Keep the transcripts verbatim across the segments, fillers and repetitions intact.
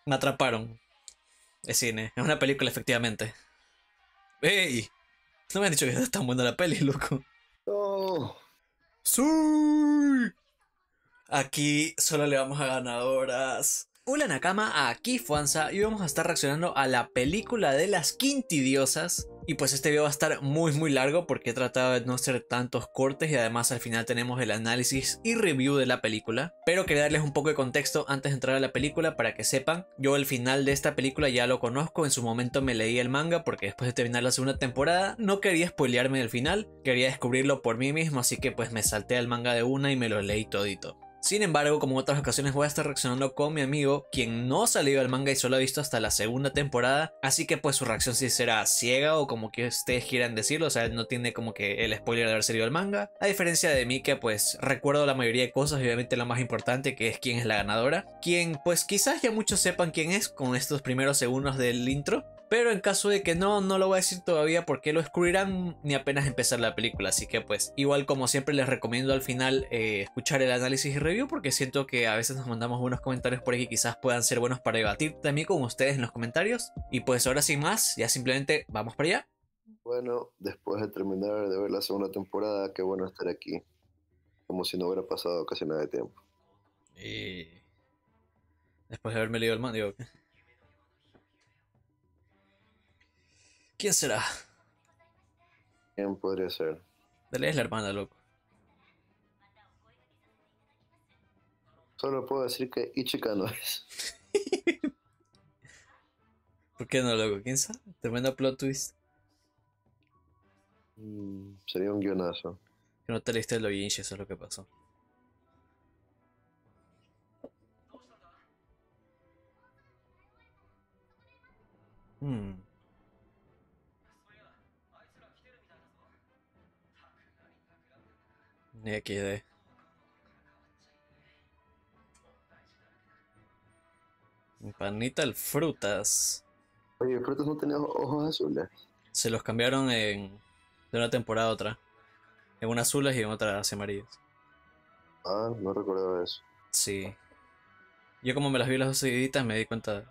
Me atraparon. Es cine. Es una película, efectivamente. ¡Ey! No me han dicho que está tan buena la peli, loco. No, ¡Sí! Aquí solo le vamos a ganadoras. Hola Nakama, aquí Fuanza y vamos a estar reaccionando a la película de las Quintidiosas. Y pues este video va a estar muy muy largo porque he tratado de no hacer tantos cortes y además al final tenemos el análisis y review de la película. Pero quería darles un poco de contexto antes de entrar a la película para que sepan. Yo el final de esta película ya lo conozco, en su momento me leí el manga porque después de terminar la segunda temporada no quería spoilearme del final, quería descubrirlo por mí mismo, así que pues me salté al manga de una y me lo leí todito. Sin embargo, como en otras ocasiones voy a estar reaccionando con mi amigo, quien no ha leído el manga y solo ha visto hasta la segunda temporada, así que pues su reacción sí será ciega o como que ustedes quieran decirlo, o sea, no tiene como que el spoiler de haber salido el manga, a diferencia de mí que pues recuerdo la mayoría de cosas y obviamente lo más importante que es quién es la ganadora, quien pues quizás ya muchos sepan quién es con estos primeros segundos del intro. Pero en caso de que no, no lo voy a decir todavía porque lo descubrirán ni apenas empezar la película. Así que pues igual como siempre les recomiendo al final eh, escuchar el análisis y review porque siento que a veces nos mandamos buenos comentarios por ahí que quizás puedan ser buenos para debatir también con ustedes en los comentarios. Y pues ahora sin más, ya simplemente vamos para allá. bueno, después de terminar de ver la segunda temporada, qué bueno estar aquí, como si no hubiera pasado casi nada de tiempo. Y después de haberme leído el manga, digo, ¿quién será? ¿Quién podría ser? Dale, es la hermana, loco. Solo puedo decir que Ichika no es. ¿Por qué no, loco? ¿Quién sabe? Tremendo plot twist. Mm, sería un guionazo. Que no te leíste el Oyinshi, eso es lo que pasó. Hmm. Ni aquí de. Panita al frutas. Oye, Frutos no tenía ojos azules. Se los cambiaron en, de una temporada a otra. En unas azules y en otras amarillas. Ah, no recuerdo eso. Sí. Yo como me las vi las dos seguiditas me di cuenta.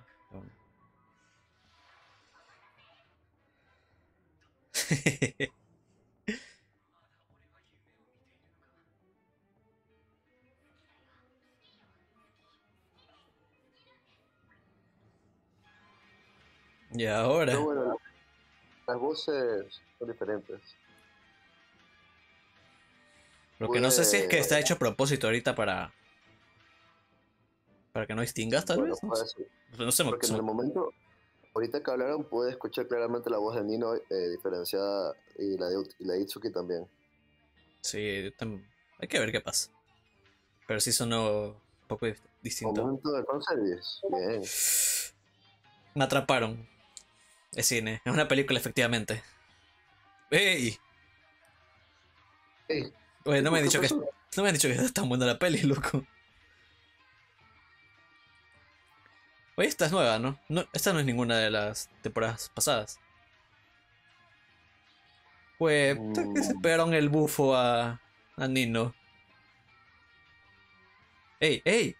Y Pero ahora. bueno, las voces son diferentes. Lo que no sé si es Pude, que está hecho a propósito ahorita para. Para que no distingas, tal bueno, vez. No sé. puede ser. No se me- Porque se en el me- momento, ahorita que hablaron, pude escuchar claramente la voz de Nino eh, diferenciada y la de, Ut- y la de Itsuki también. Sí, yo tam- hay que ver qué pasa. Pero sí sonó un poco dif- distinto. Momento de fanservice. Bien. Me atraparon. Es cine. Es una película, efectivamente. ¡Ey! Ey, Oye, ¿qué, no me han qué dicho que. pasó? No me han dicho que es tan buena la peli, loco. Oye, esta es nueva, ¿no? No, esta no es ninguna de las temporadas pasadas. Pues, ¿qué se Mm, pegaron el bufo a, a Nino? ¡Ey, ey!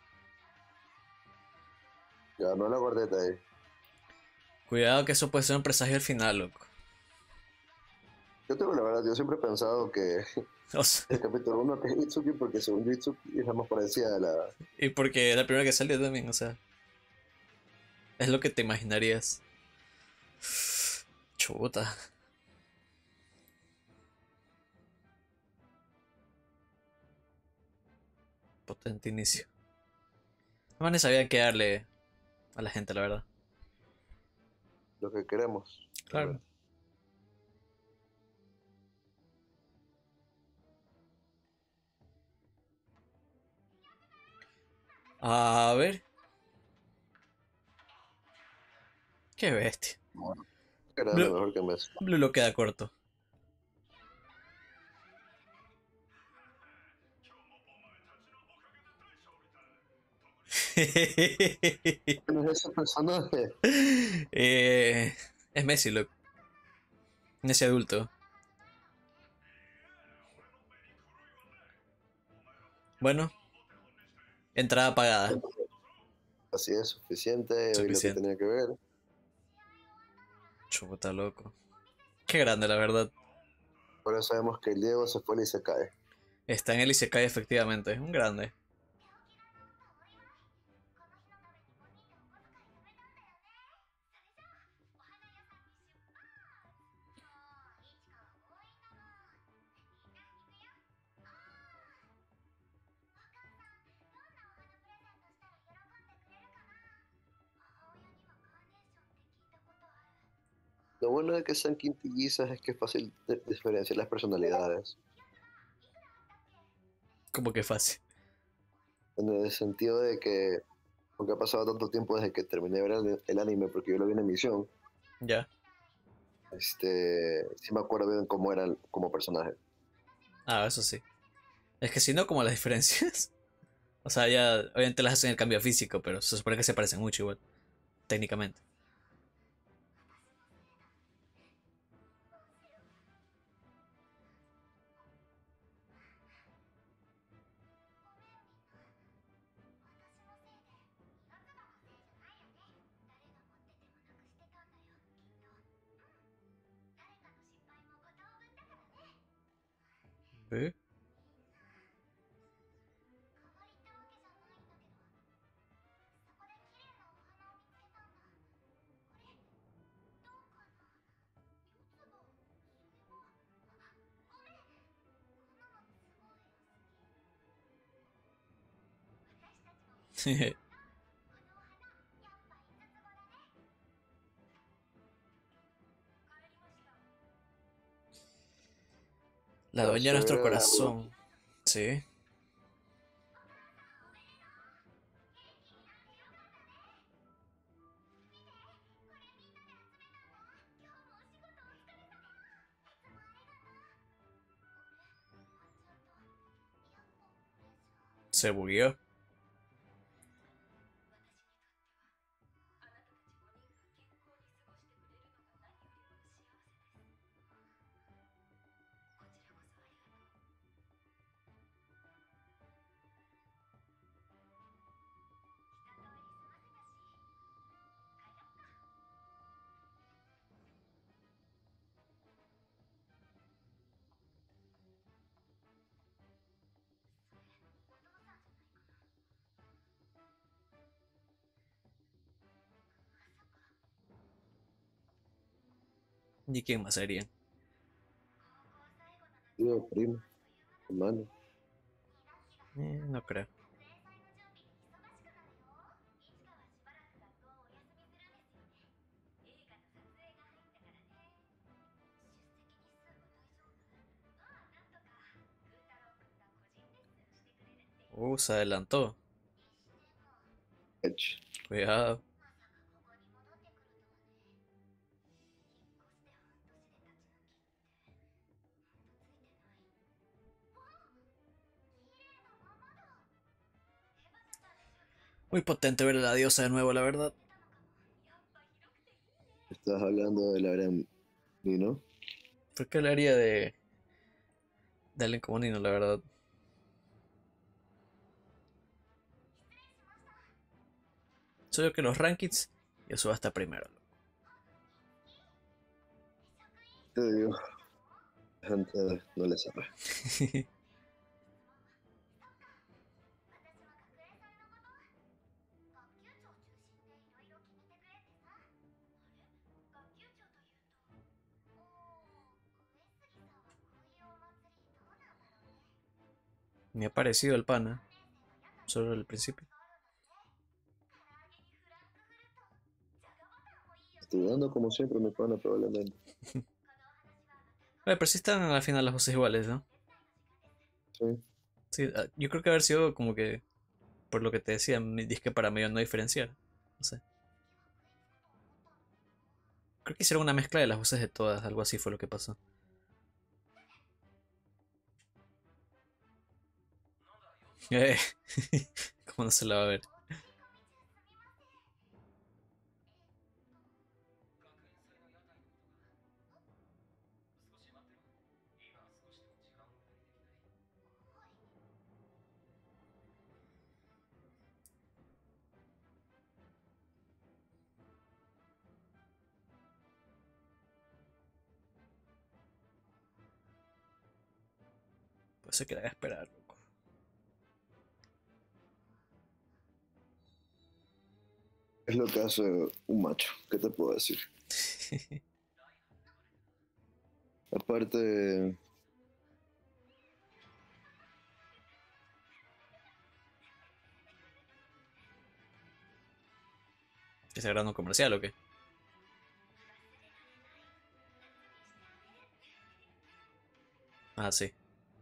ya no la guardé de ahí. Cuidado que eso puede ser un presagio al final, loco. Yo tengo la verdad, yo siempre he pensado que O sea, el capítulo uno que es Itsuki, porque según yo Itsuki es la más parecida a la... y porque la primera que salió también, o sea, es lo que te imaginarías. Chuta. Potente inicio. No ni sabían qué darle a la gente, la verdad. lo que queremos, tal vez. Claro. A ver. Qué bestia. Bueno, era lo Blue, mejor que me... Blue lo queda corto. ¿Quién es ese personaje? eh, es Messi, loco. Ese adulto. Bueno, entrada pagada. Así es, suficiente, vi lo que Suficiente. tenía que ver. Chuta, loco. Qué grande, la verdad. Ahora sabemos que el Diego se fue y se cae. Está en el Isekai, efectivamente. Un grande. Lo bueno de que sean quintillizas es que es fácil de- diferenciar las personalidades. Como que fácil. En el sentido de que, porque ha pasado tanto tiempo desde que terminé de ver el, el anime, porque yo lo vi en emisión, Ya. este, sí me acuerdo bien cómo eran como personaje. Ah, eso sí. Es que si no, como las diferencias. O sea, ya obviamente las hacen el cambio físico, pero se supone que se parecen mucho igual, técnicamente. ¿Eh? La La dueña de nuestro severa del agua. corazón. Sí. Se bugueó. ¿Y quién más sería? Tío, primo, hermano. Eh, no creo. Uh, se adelantó. Edge. Cuidado. Muy potente ver a la diosa de nuevo, la verdad. Estás hablando de la gran Nino. ¿Por qué hablaría de, de alguien como Nino, la verdad? Solo que los rankings, yo subo hasta primero. Te digo, la gente no le sabe. Me ha parecido el pana. Solo al principio. Estudiando como siempre, mi pana, probablemente. Oye, pero sí están al final las voces iguales, ¿no? Sí. Sí, ah, yo creo que haber sido como que, por lo que te decía, mi disque para medio no diferenciar. No sé. Creo que hicieron una mezcla de las voces de todas, algo así fue lo que pasó. Eh, ¿Cómo no se la va a ver? Pues se quería esperar, loco. Es lo que hace un macho, ¿qué te puedo decir? Aparte, ¿Ese grano comercial o qué? Ah, sí.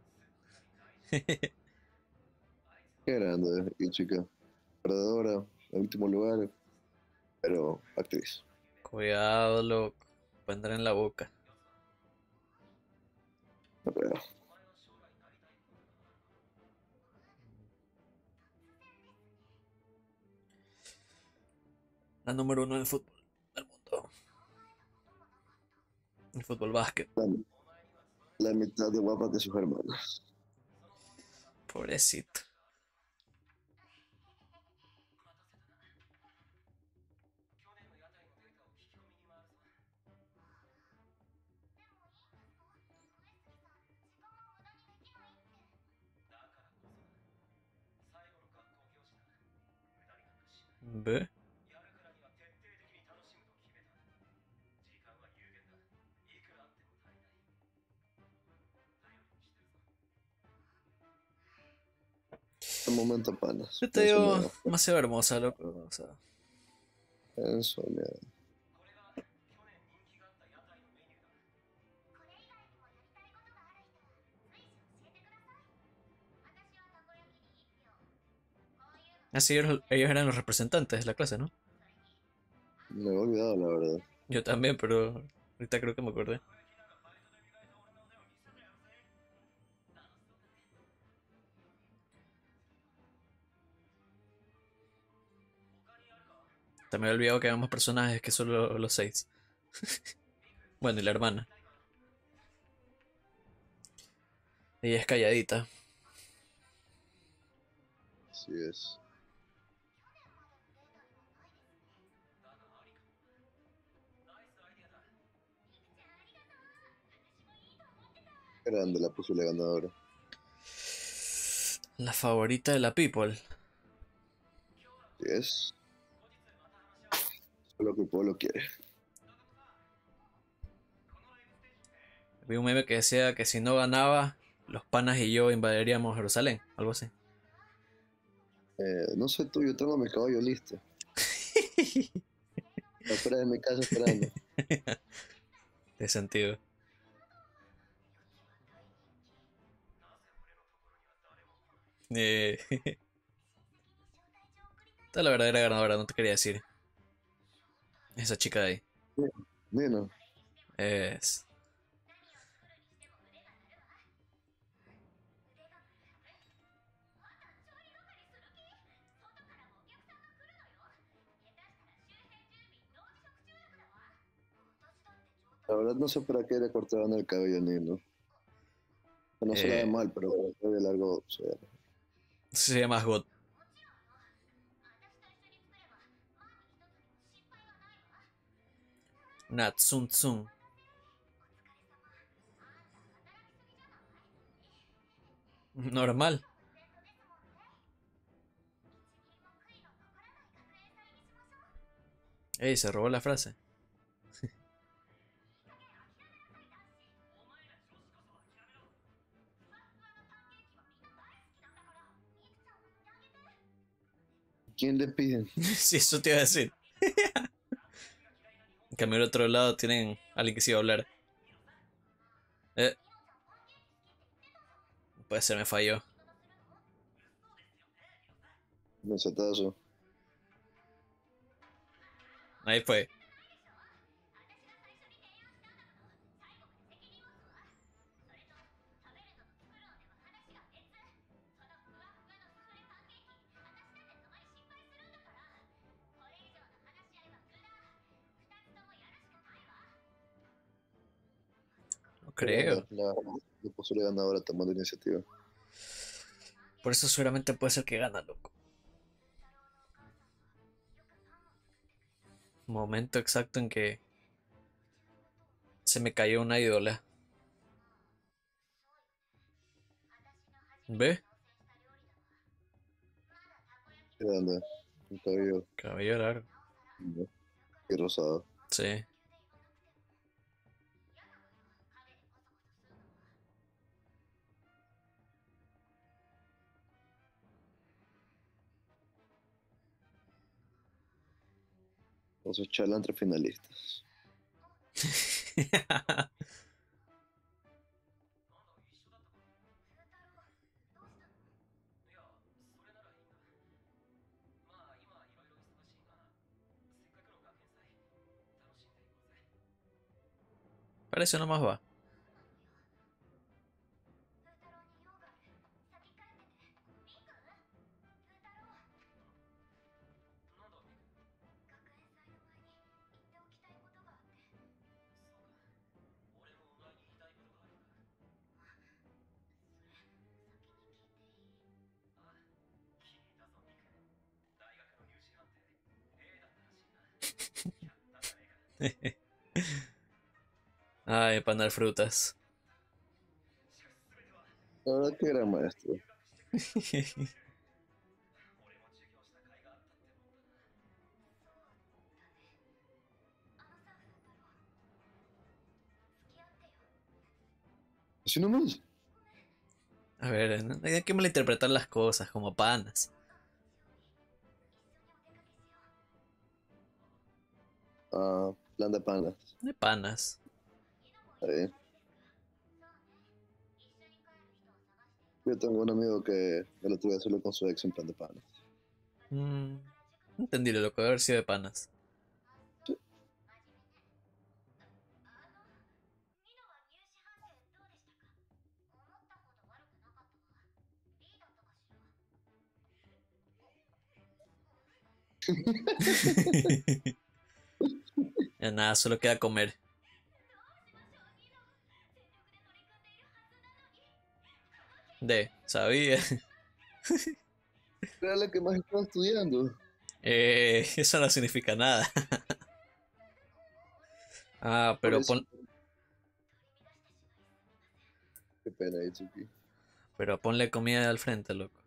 qué grande, y chica. Perdedora, en último lugar, pero actriz. Cuidado, loco. Puede entrar en la boca. No creo. La número uno del fútbol del mundo. El fútbol básquet. La, la mitad de guapa que sus hermanos. Pobrecito. ¿Ve? El momento panas. Yo te Me digo, soñaba. demasiado hermosa, loco. O sea, Me soñaba. así ellos, ellos eran los representantes de la clase, ¿no? Me he olvidado, la verdad. Yo también, pero ahorita creo que me acordé. También he olvidado que había más personajes que solo los seis. Bueno, y la hermana. Ella es calladita. Así es. Grande la posible ganadora. La favorita de la people. Así es. Solo que el pueblo quiere. Vi un meme que decía que si no ganaba, los panas y yo invadiríamos Jerusalén. Algo así. Eh, no sé tú, yo tengo mi caballo listo. Afuera de mi casa esperando. De sentido. Eh, esta es la verdadera ganadora, no te quería decir. Esa chica de ahí. Bueno, Es. la verdad no sé para qué le cortaron el cabello a Nino. No se la ve Eh, mal, pero el cabello largo se ve. se llama God. Natsun Tsun. Normal. Ey, se robó la frase. ¿Quién le piden? Sí, eso te iba a decir. En cambio, al otro lado tienen a alguien que sí va a hablar. Eh, puede ser, me falló. Mesetazo. Ahí fue. No Qué grande creo. la, la posible ganadora tomando iniciativa. Por eso seguramente puede ser que gana, loco. Momento exacto en que se me cayó una ídola. ¿Ve? ¿Qué onda? Un cabello Cabello largo. ¿no? Y rosado. Sí. Con su charla entre finalistas. Parece uno más va. Ay, para dar frutas. La verdad que era maestro. Así nomás. A ver, no hay que malinterpretar las cosas como panas. Ah, plan de panas. De panas. Está bien. Yo tengo un amigo que el otro día salió con su ex en plan de panas. Mm, entendí lo que debe haber sido de panas. Ya nada, solo queda comer. De, sabía. Era la que más estaba estudiando. Eh, eso no significa nada. Ah, Por pero eso. pon, Qué pena, Itsuki. pero ponle comida al frente, loco.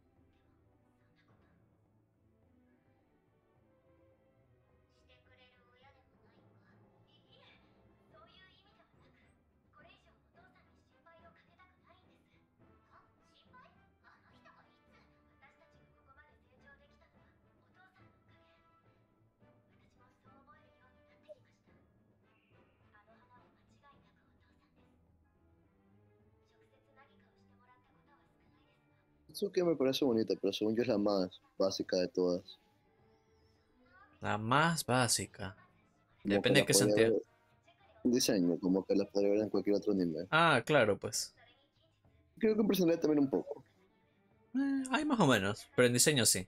Itsuki me parece bonita, pero según yo es la más básica de todas. La más básica. Como que Depende de la qué podría sentido. ver en diseño, como que la podría ver en cualquier otro anime. Ah, claro, pues. Creo que en personalidad también un poco. Eh, hay más o menos, pero en diseño sí.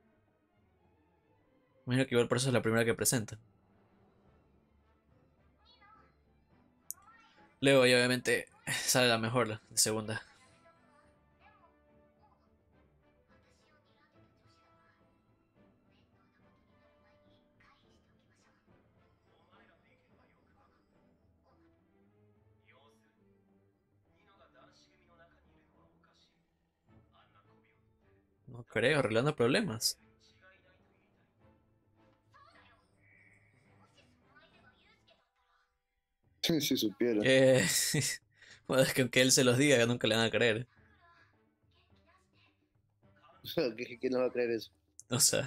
Imagino que igual por eso es la primera que presenta. Luego, y obviamente, sale la mejor, la segunda. No creo, arreglando problemas. Si supiera. Eh, bueno, es que aunque él se los diga, nunca le van a creer. ¿Quién no va a creer eso? O sea,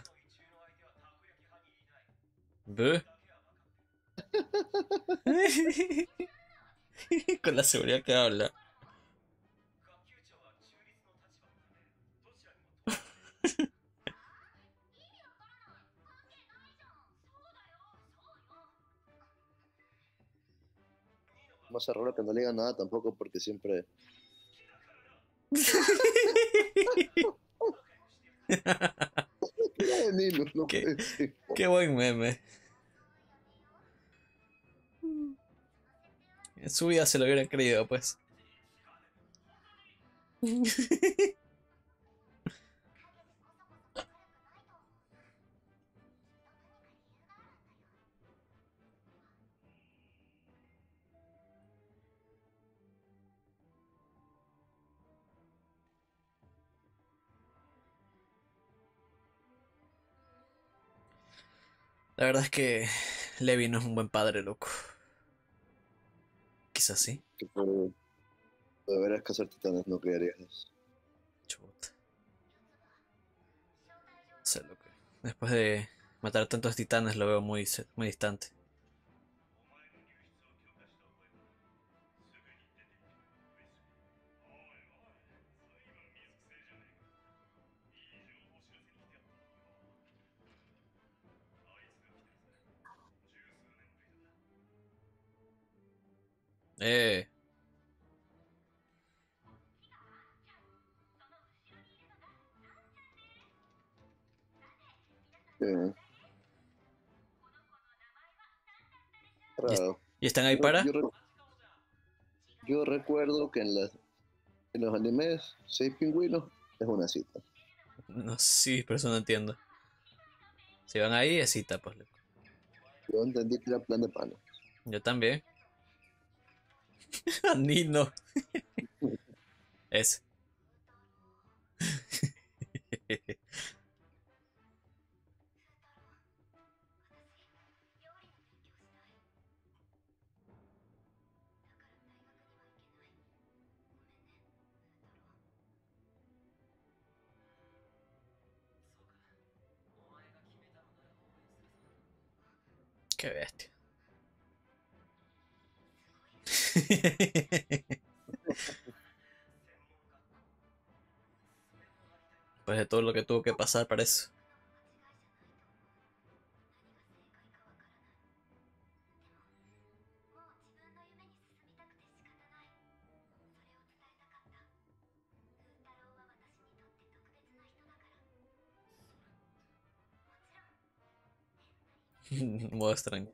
¿ve? Con la seguridad que habla. Más raro que no le diga nada tampoco porque siempre... Era de Nino, no qué, puede ser. qué buen meme. En su vida se lo hubiera creído, pues. La verdad es que Levi no es un buen padre, loco. Quizás sí. Que por deberías cazar titanes, no crearías. Chuta. O sea, loco. Después de matar tantos titanes lo veo muy, se- muy distante. Eh. Eh, ¿Y, es- raro. y están ahí Yo, para? yo, re- yo recuerdo que en, las, en los animes, seis pingüinos es una cita. No, sí, pero eso no entiendo. Si van ahí, es cita, pues, loco. Yo entendí que era plan de pana. Yo también. Nino. Ese. Qué bestia. Pues de todo lo que tuvo que pasar para eso. Modo extraño.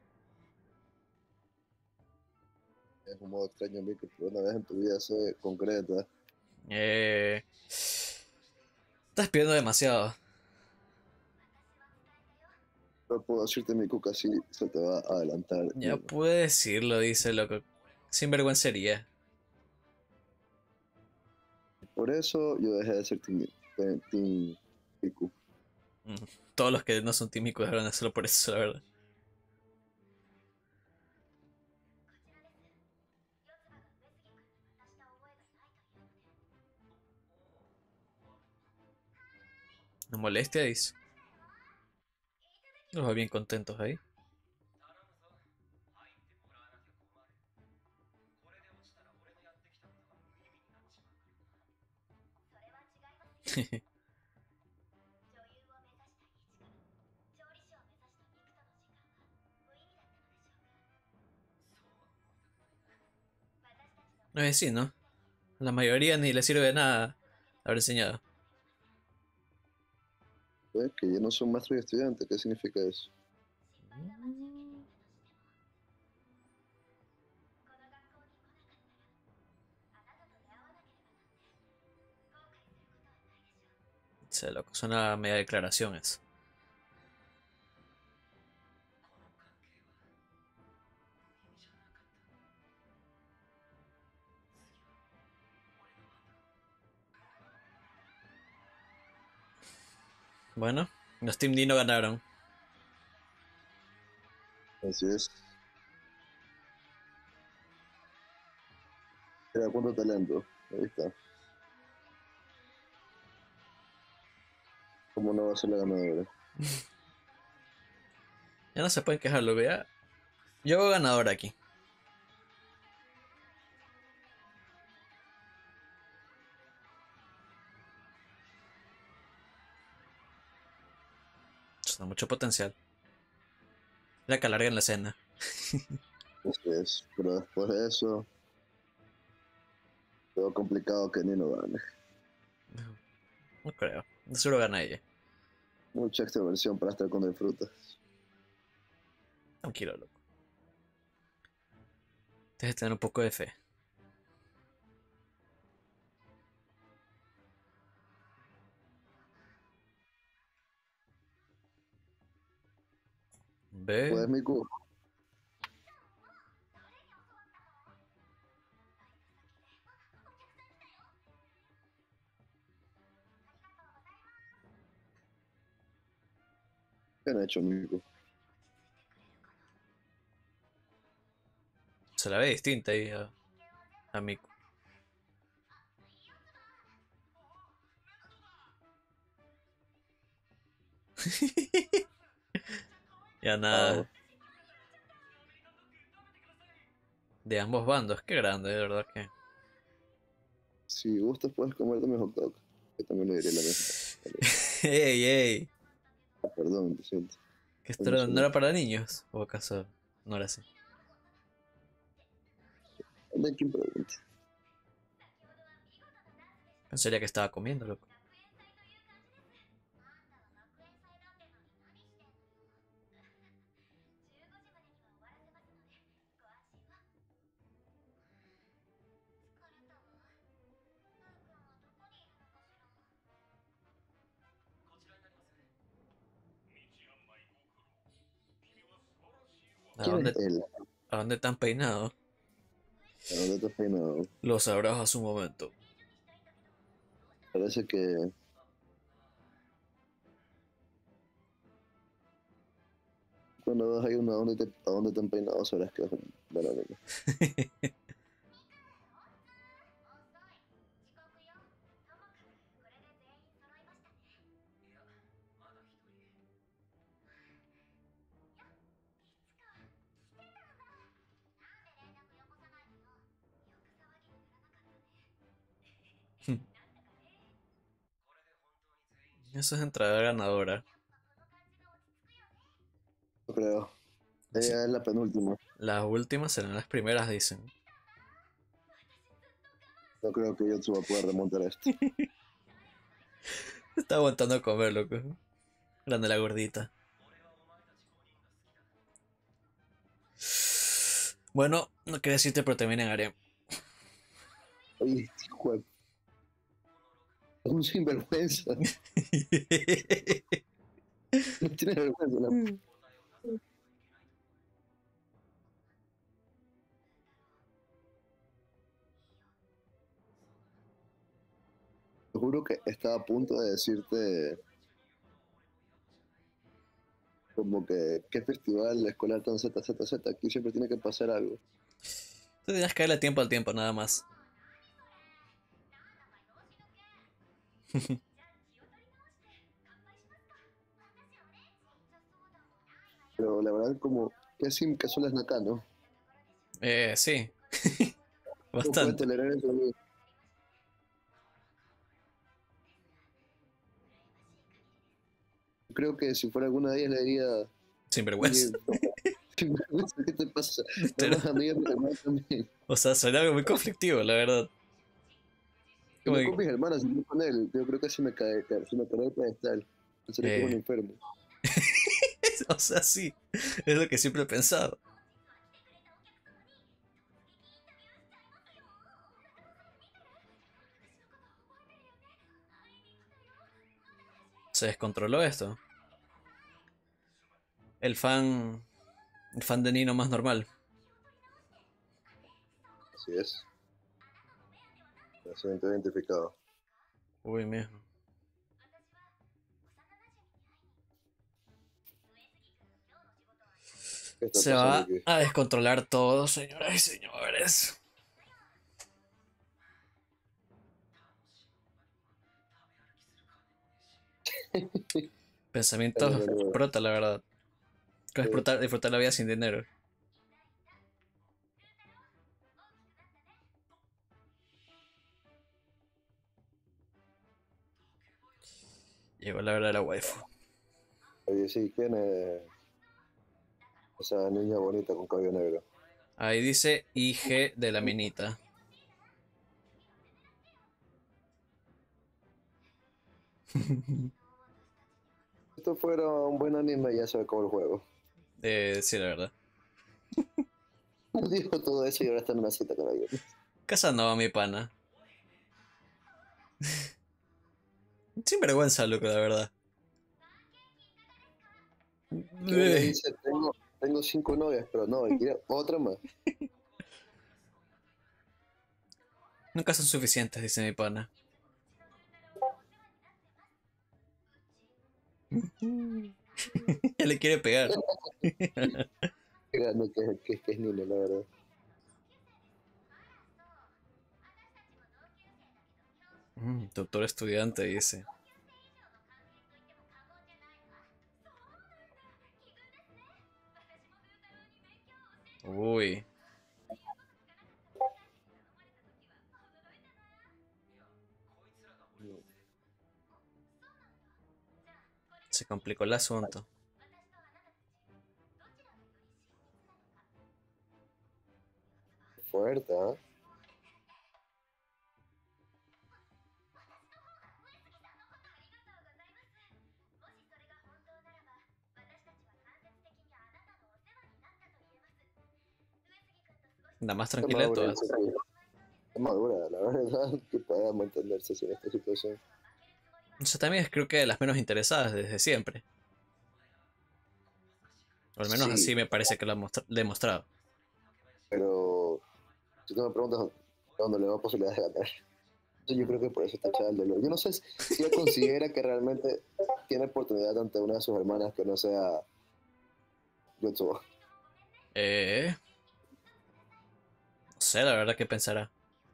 Es un modo extraño a mí que por una vez en tu vida se concreta. Eh, estás pidiendo demasiado. No puedo decirte mi cuca si se te va a adelantar. Ya Nino. pude decirlo, dice loco. Sin vergüencería. Por eso yo dejé de ser Team, Team, team Miku. Mm, todos los que no son tímicos deberían hacerlo por eso, la verdad. No molestia, dice. Los va bien contentos ahí. No es decir, ¿no? La mayoría ni le sirve de nada haber enseñado. ¿Ves? Que ya no son maestros y estudiantes. ¿Qué significa eso? Se loco, suena a media declaraciones. Bueno, los Team Dino ganaron. Así es. Mira cuánto talento. Ahí está. ¿Cómo no va a ser la ganadora? Ya no se pueden quejar, lo vea. Yo hago ganador aquí. Tiene mucho potencial. La que alarguen la escena. Así es. Pero después de eso, todo complicado que Nino gane. No creo. De seguro gana ella. Mucha extroversión para estar con el frutas. Tranquilo, loco. Tienes que tener un poco de fe. Pues Ve. Miku, ¿qué han hecho, Miku? Se la ve distinta ahí a, a Miku. Ya Ah, nada. De ambos bandos, qué grande, de verdad que. si gustas puedes comerte mi hot dog. Que también le diré la misma. Vale. ¡Ey, ey! Ah, perdón, lo siento. ¿Que Me esto era- no emocioné. era para niños? ¿O acaso no era así? Anda, quien pregunte. Pensaría que estaba comiendo, loco. ¿A ¿Quién dónde, es él? a dónde están peinados? ¿A dónde te has peinado? Lo sabrás a su momento. Parece que cuando vas ahí uno a dónde te, a dónde te han peinado sabrás que es un bananero. Eso es entrada ganadora. No creo. Sí. Ella es la penúltima. Las últimas serán las primeras, dicen. No creo que Yotsu va a poder remontar esto. Está aguantando comer, loco. Grande la gordita. Bueno, no quería decirte, pero también en harem. Oye, este hijo de- es un sinvergüenza. No tiene vergüenza. La... Te juro que estaba a punto de decirte como que qué festival escolar tan Z Z Z. Aquí siempre tiene que pasar algo. Tú tenías que darle tiempo al tiempo, nada más. Pero la verdad como que sim que solo es Nakano. Eh, sí. No puede Bastante. tolerar eso. Creo que si fuera alguna de ellas le diría, Sin vergüenza. oye, sinvergüenza, ¿qué te pasa? No Literal. más amiga, mi hermana también. O sea, suena algo muy conflictivo, la verdad. Y Como no con que, mis hermanas, sino con él. Yo creo que si me cae, cae- si me cae el pedestal. Pensaría que es un eh, enfermo. o sea, sí. Es lo que siempre he pensado. Se descontroló esto. El fan. El fan de Nino más normal. Así es. Me siento identificado. Uy, mismo. ¿Qué está Se pasando va aquí? a descontrolar todo, señoras y señores. Dale, Pensamientos dale, prota, la verdad. ¿Cómo dale. disfrutar, disfrutar la vida sin dinero? Llegó la hora de la waifu. Oye, sí, ¿quién es esa niña bonita con cabello negro? Ahí dice I G de la minita. Si esto fuera un buen anime, ya se acabó el juego. Eh, sí, la verdad. Dijo todo eso y ahora está en una cita con alguien. Casanova, mi pana. Sin vergüenza, loco, la verdad. Que le Eh, dice, tengo, tengo cinco novias, pero no, y quiere otra más. Nunca son suficientes, dice mi pana. Ya le quiere pegar. Créanme que, que, que es Nino, la verdad. Mm, doctor estudiante dice. Uy, se complicó el asunto. Fuerte, ¿ah? La más Qué tranquila de madura, todas. qué madura, la verdad, que pueda mantenerse en esta situación. O sea, también es creo que de las menos interesadas desde siempre. O al menos Sí, así me parece que lo ha mostra- demostrado. pero si tú me preguntas cuándo le da posibilidades de ganar, yo creo que por eso está echada el dolor. Yo no sé si ella considera que realmente tiene oportunidad ante una de sus hermanas que no sea Yotsuba. Eh, no sé, la verdad que pensará.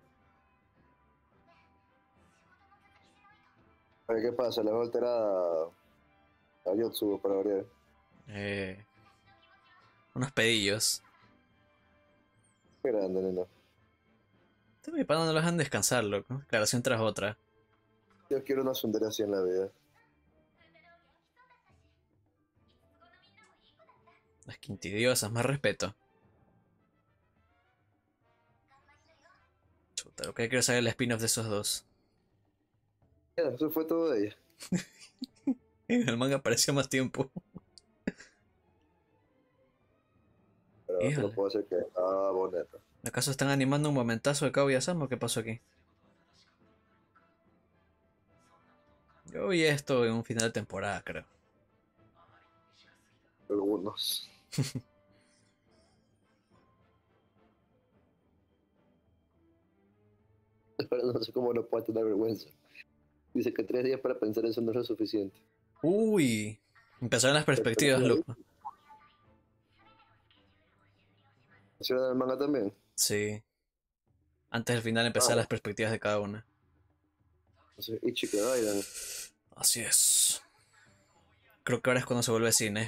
A ver qué pasa, le va a alterar a, a Yotsuba para variar. Eh, unos pedillos. Qué grande, nena. Este mi pana no lo dejan descansar, loco. Declaración tras otra. Yo quiero una sundere así en la vida. Las quintidiosas, más respeto. Chuta, lo que quiero saber el spin-off de esos dos. Ya, eso fue todo de ella. El manga apareció más tiempo. Pero eso no Híjole. puedo hacer que. Ah, boneta. ¿Acaso están animando un momentazo de Kaguya-sama o qué pasó aquí? Yo vi esto en un final de temporada, creo. Algunos. Pero no sé cómo no puede tener vergüenza. Dice que tres días para pensar eso no es lo suficiente. Uy. Empezaron las perspectivas, loco. ¿Hicieron el manga también? Sí. Antes del final Ah, empezaron las perspectivas de cada una. entonces Ichika Daidan. Así es. Creo que ahora es cuando se vuelve cine.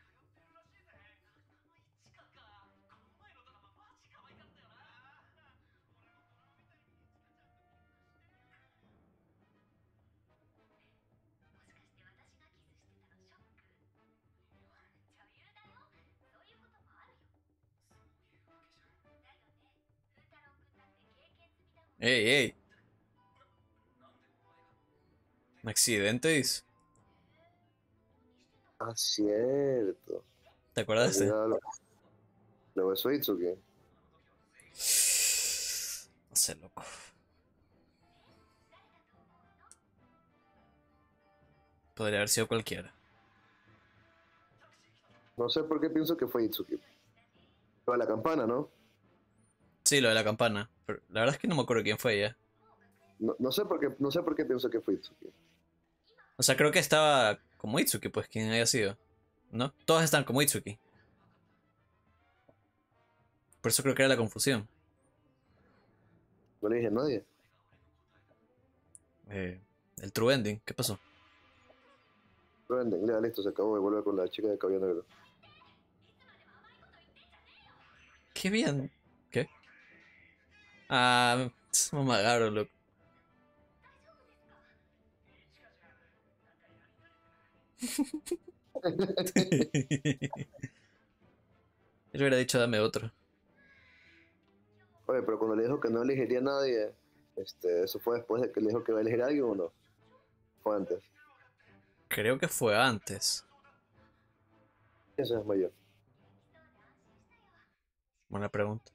¡Ey, ey! ¿Un accidente, dice? Ah, cierto. ¿Te acuerdas de ese? Olvidado lo, lo besó Itsuki. No sé, loco. Podría haber sido cualquiera. No sé por qué pienso que fue Itsuki. Lo de la campana, ¿no? Sí, lo de la campana. Pero la verdad es que no me acuerdo quién fue ella. No, no sé por qué, no sé por qué pienso que fue Itsuki. O sea, creo que estaba como Itsuki, pues, quien haya sido. ¿No? Todas están como Itsuki. Por eso creo que era la confusión. No le dije a nadie. Eh, el true ending, ¿qué pasó? Lo venden, ya listo, se acabó y vuelve con la chica de cabello negro. Qué bien. ¿Qué? Ah, es mamagaro, loco. Él hubiera dicho dame otro. Oye, pero cuando le dijo que no elegiría a nadie, este, ¿eso fue después de que le dijo que iba a elegir a alguien o no? Fue antes. Creo que fue antes. Eso es mayor. Buena pregunta.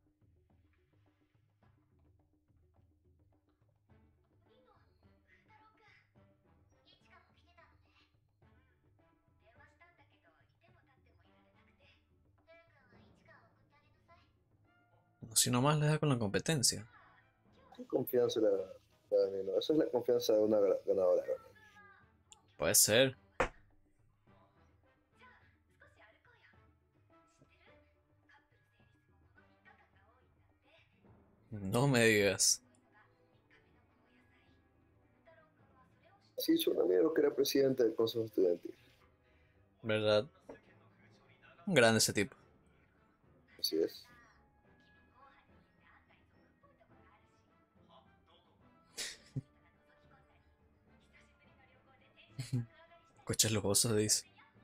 Si nomás le da con la competencia. ¿Qué confianza la, la de Nino? Esa es la confianza de una gra- ganadora. Puede ser. No me digas. Sí, hizo un amigo que era presidente del consejo estudiantil. ¿Verdad? Un grande ese tipo. Así es. Coches lujosos, dice.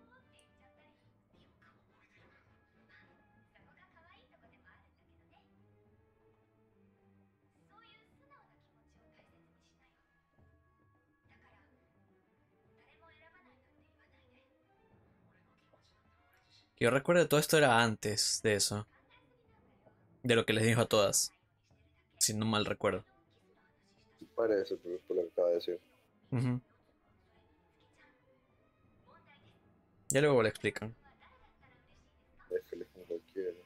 Que yo recuerdo todo esto era antes de eso. De lo que les dijo a todas. Si no mal recuerdo. Parece, por, por lo que acaba de decir. Ujú. Ya luego le explican. Déjale como cualquiera.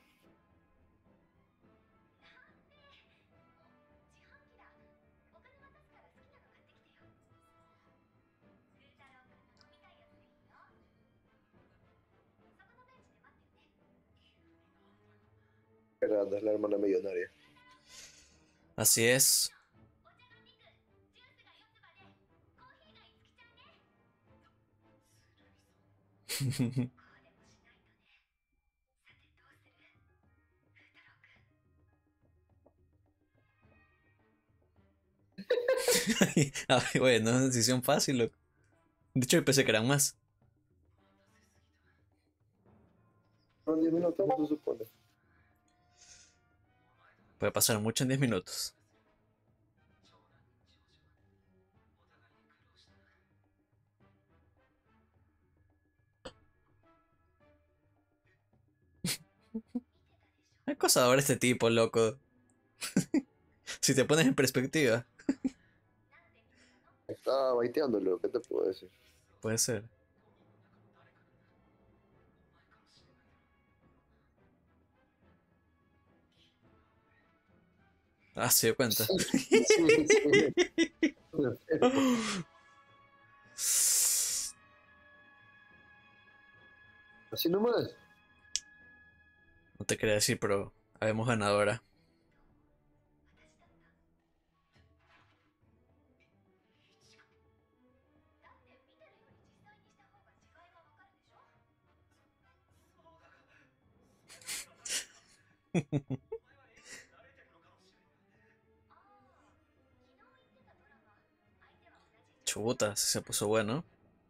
Fernanda es la hermana millonaria. Así es. Ay, bueno, es una decisión fácil, loco. De hecho, yo pensé que eran más. Son diez minutos, ¿no se supone? Puede pasar mucho en diez minutos. ¿Qué acosador este tipo, loco? Si te pones en perspectiva, Estaba baiteándolo, ¿qué te puedo decir? puede ser. Ah, se dio cuenta. Sí, sí, sí. Así nomás. No te quería decir, pero habemos ganadora. Chuta, sí se puso bueno.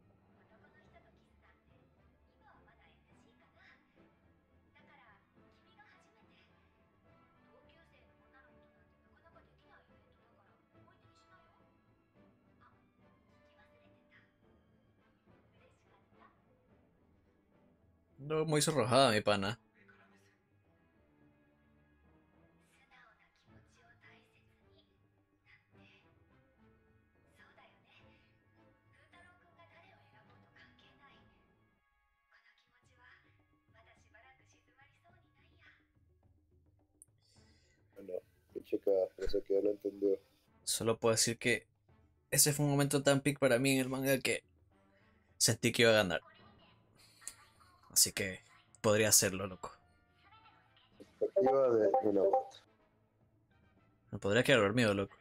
No, muy sonrojada, mi pana. Bueno, mi chica, parece que ya lo entendió. Solo puedo decir que ese fue un momento tan pic para mí en el manga que sentí que iba a ganar. Así que podría hacerlo, loco. Perspectiva de Minamoto. Me podría quedar dormido, loco.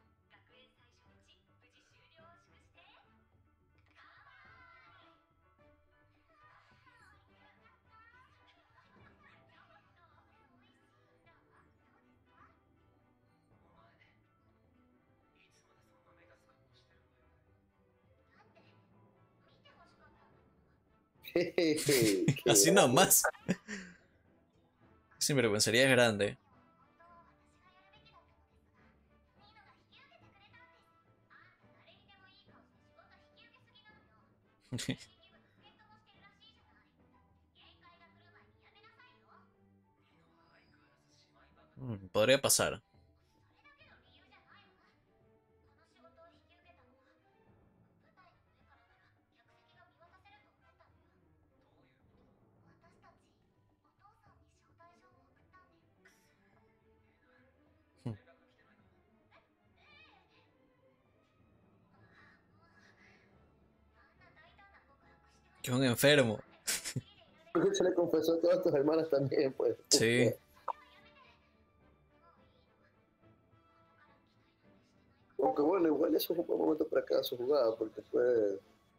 Jejeje, qué Así grande. nomás. Sinvergüencería es grande. Mm, podría pasar. Que es un enfermo. Se le confesó a todas tus hermanas también, pues. Sí. Aunque bueno, igual igual eso es un buen momento para que haga su jugada, porque fue...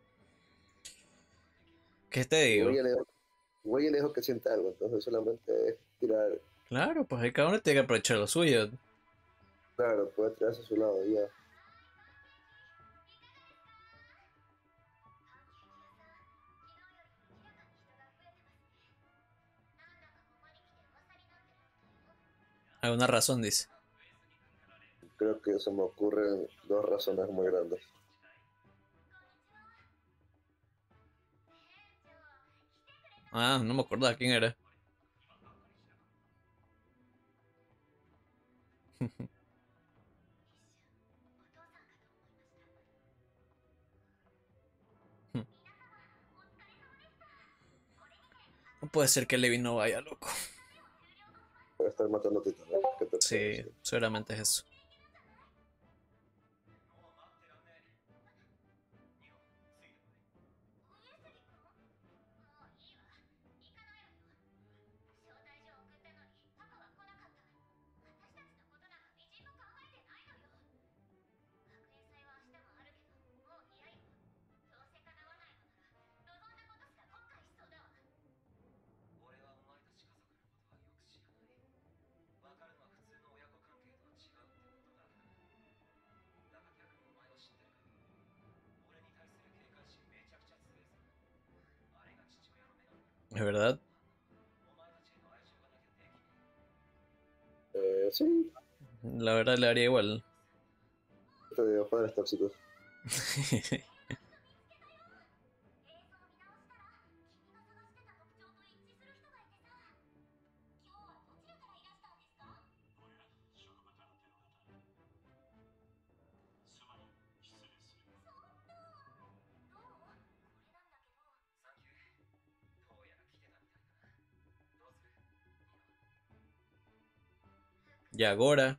¿Qué te Igual digo? ya le dijo, igual ya le dijo que siente algo, entonces solamente es tirar, Claro, pues ahí cada uno tiene que aprovechar lo suyo. claro, puede tirarse a su lado y ya. Alguna razón, dice. Creo que se me ocurren dos razones muy grandes. Ah, no me acordaba quién era. No puede ser que Levi no vaya, loco. Voy a estar matando titanes, ¿qué te puedo Sí, decir? seguramente es eso. ¿Es verdad? Eh, sí, La verdad le haría igual. te digo, padres tóxicos. Y ahora,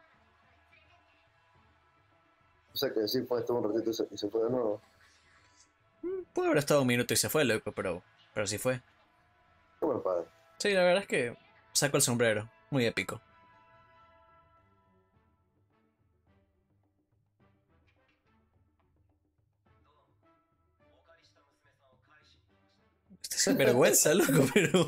O sea que sí, fue esto un ratito y se, y se fue de nuevo. puede haber estado un minuto y se fue, loco, pero, pero sí fue. Qué buen padre. Sí, la verdad es que sacó el sombrero. Muy épico. Este es vergüenza, loco, pero.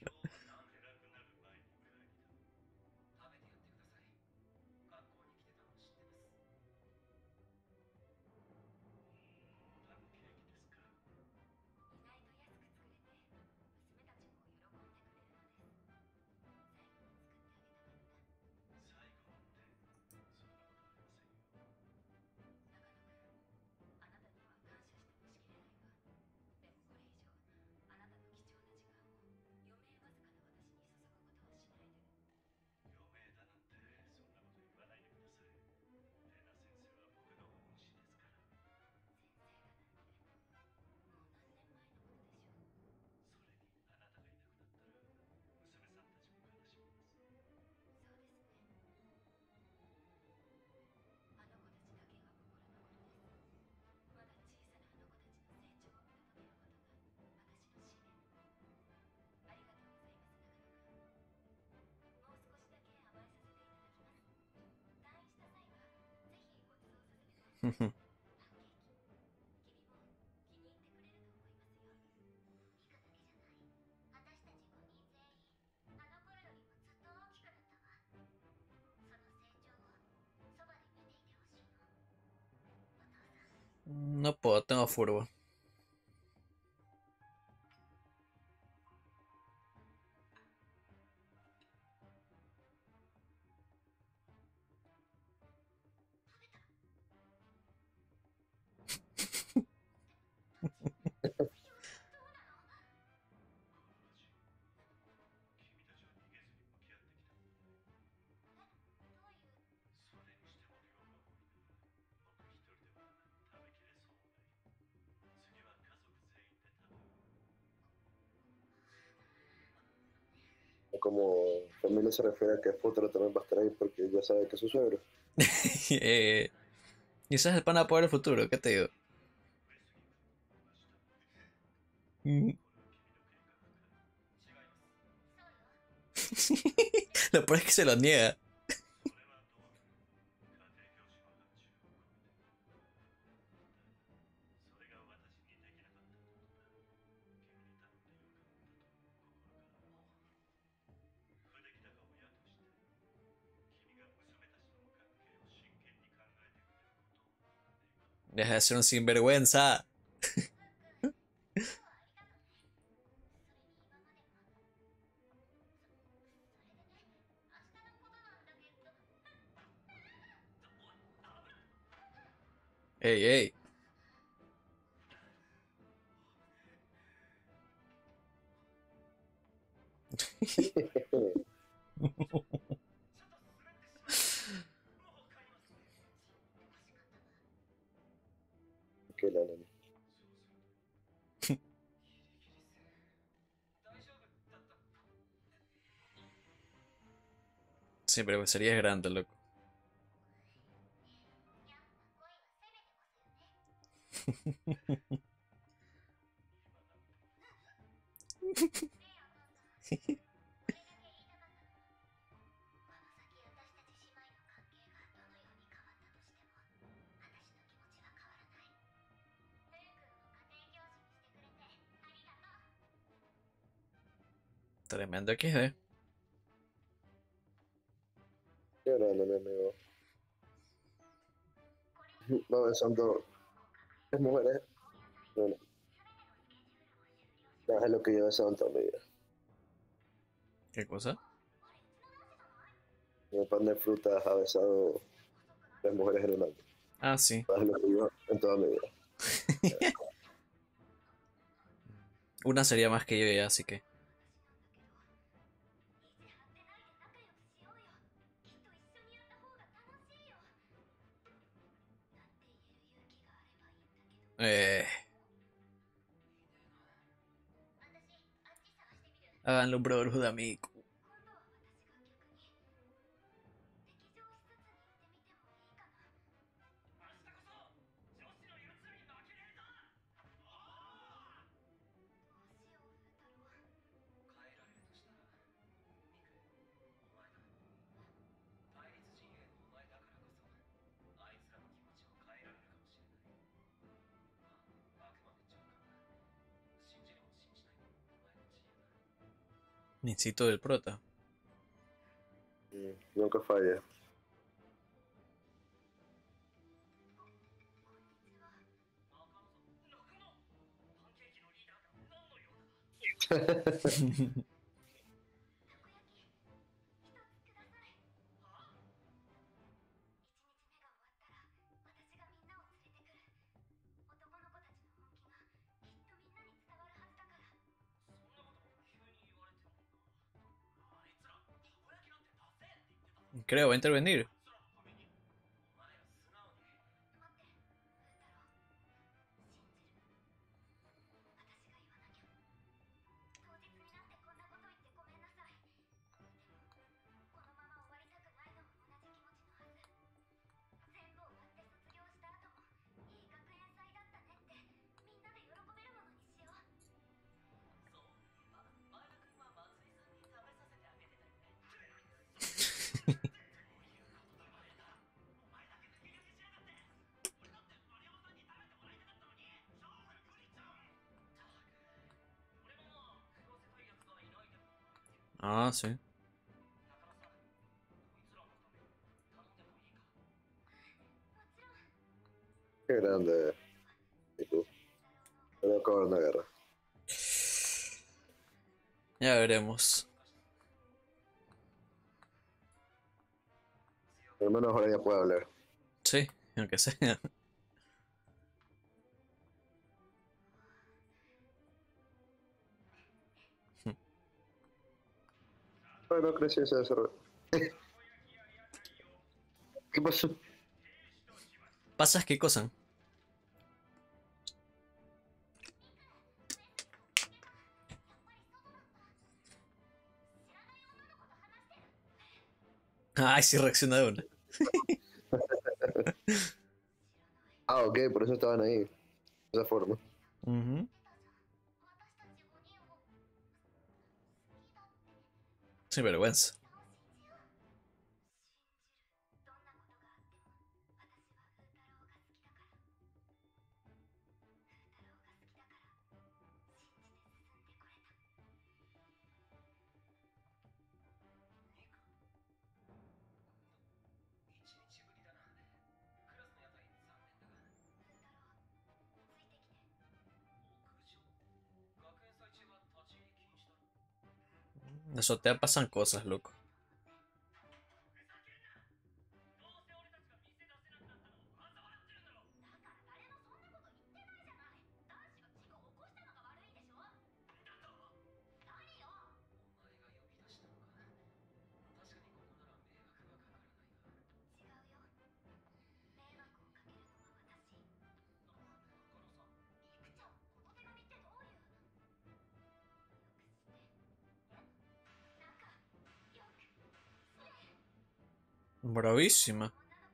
No puedo, tengo furbo. Como familia se refiere a que Futuro también va a estar ahí porque ya sabe que es su suegro. eh, y ese es el pana para el futuro, ¿qué te digo? Mm. Lo peor es que se lo niega. Deja de ser un sinvergüenza. Ey, ey. Que la nena. Sinvergüencería es grande, loco. Tremendo equis de. Qué grande, mi amigo. No, besando tres mujeres. No, no, no, es lo que yo he besado en toda mi vida. ¿Qué cosa? Mi pan de frutas ha besado tres mujeres en un año. Ah, sí. Es lo que yo en toda mi vida. Una sería más que yo ya, así que. Eh, háganlo, Brotherhood, amigo. Necesito del prota. Mm, nunca falla. Creo, va a intervenir. Ah, sí. Qué grande. Y tú. Pero acabar una guerra. Ya veremos. Al menos ahora ya puede hablar. Sí, aunque sea. Bueno, creció y se desarrolló. ¿Qué pasó? ¿Pasas qué cosa? Ay, sí reacciona de una. Ah, ok, por eso estaban ahí. De esa forma. Ujú. Sin vergüenza. En la azotea pasan cosas, loco. Bravísima.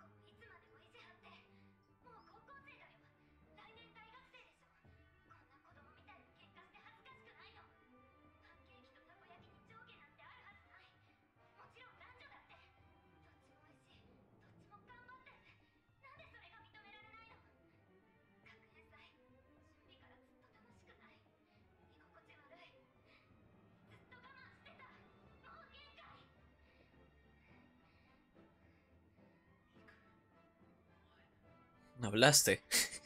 Hablaste.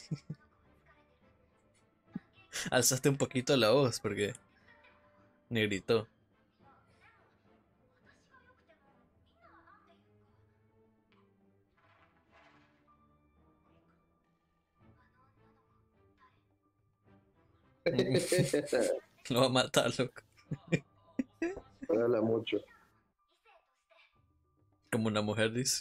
Alzaste un poquito la voz porque ni gritó. Lo va a matar, loco. Habla mucho. Como una mujer dice.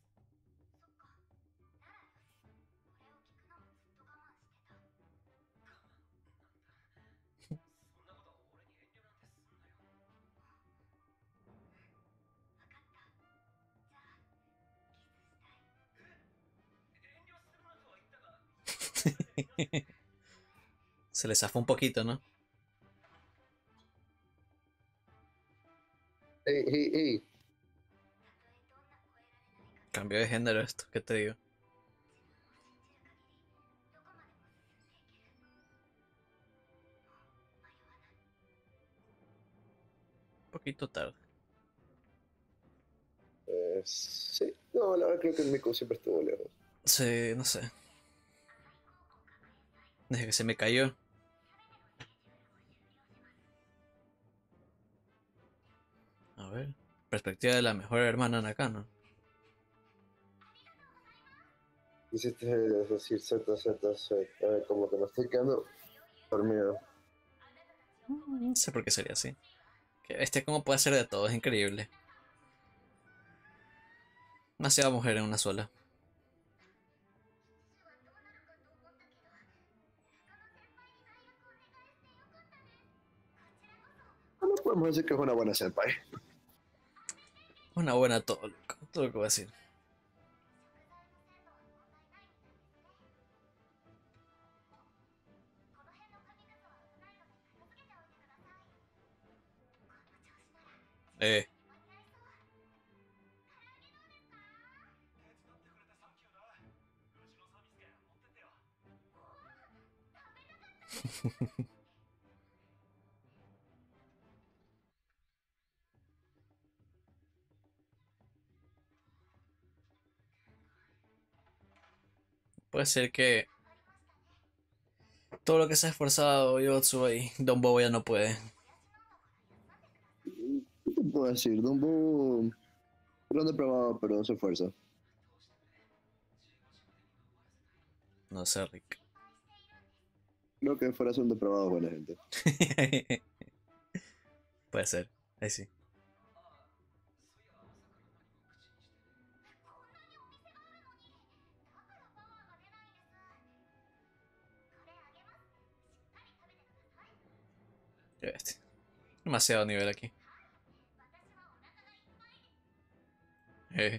Se le zafó un poquito, ¿no? Ey, ey, ey. Cambio de género esto, ¿qué te digo? Un poquito tarde. Eh, sí, no, la verdad creo que el mico siempre estuvo lejos. Sí, no sé. Desde que se me cayó. A ver. Perspectiva de la mejor hermana Nakano. Hiciste decir Z, Z, Z. A ver, como que me estoy quedando dormido. No sé por qué sería así. Que este cómo puede ser de todo, es increíble. Demasiada mujer en una sola. No podemos decir que es una buena senpai. Una buena todo, loco. Todo lo que voy a decir. Eh. Puede ser que todo lo que se ha esforzado Yotsuba y Don Bobo ya no puede. ¿Qué te puedo decir? Dumbo era un depravado, pero no se esfuerza. No sé, Rick. Creo que fuera un depravado buena gente. Puede ser. Ahí sí. Qué bestia. Demasiado nivel aquí. Eh.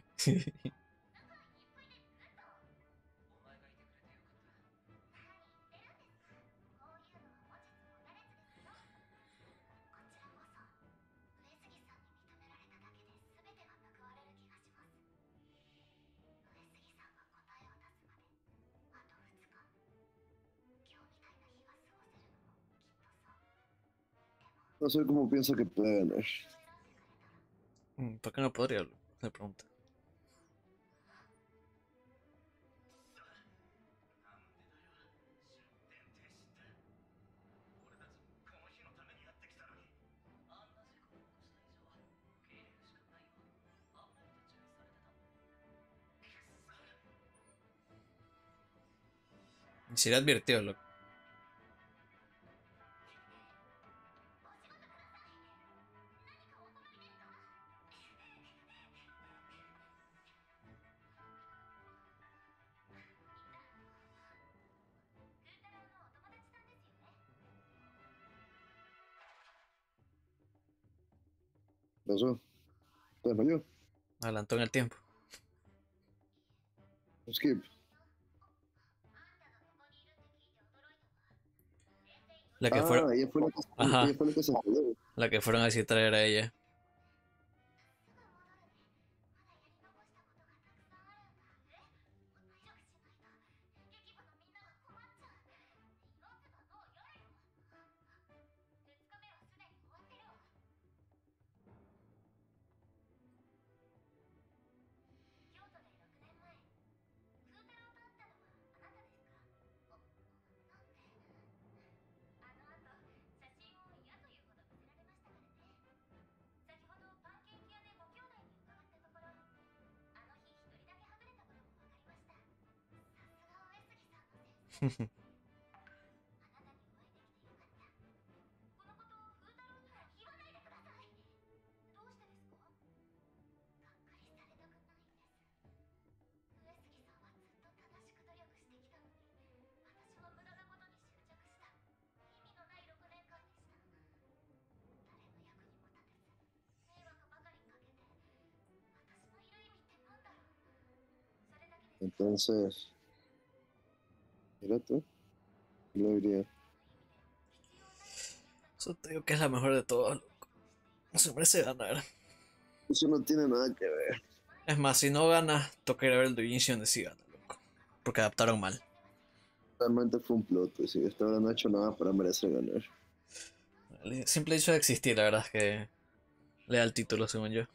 No sé cómo pienso que puede ganar. Mm, ¿por qué no podría? Le pregunta. Ni siquiera advirtió, loco. ¿Qué pasó? ¿Te desmayó? Adelantó en el tiempo. Skip. La que Ah, fueron. ella fue la que, Ajá. ella fue la que se enredó. La que fueron a visitar era ella. Entonces, mira tú, yo diría. Eso te digo que es la mejor de todas, loco. No se merece ganar. Eso no tiene nada que ver. Es más, si no gana, toca ir a ver el doujinshi donde sí gana, loco. Porque adaptaron mal. Realmente fue un plot, y si esta hora no ha hecho nada para merecer ganar. El simple hecho de existir, la verdad es que le da el título, según yo.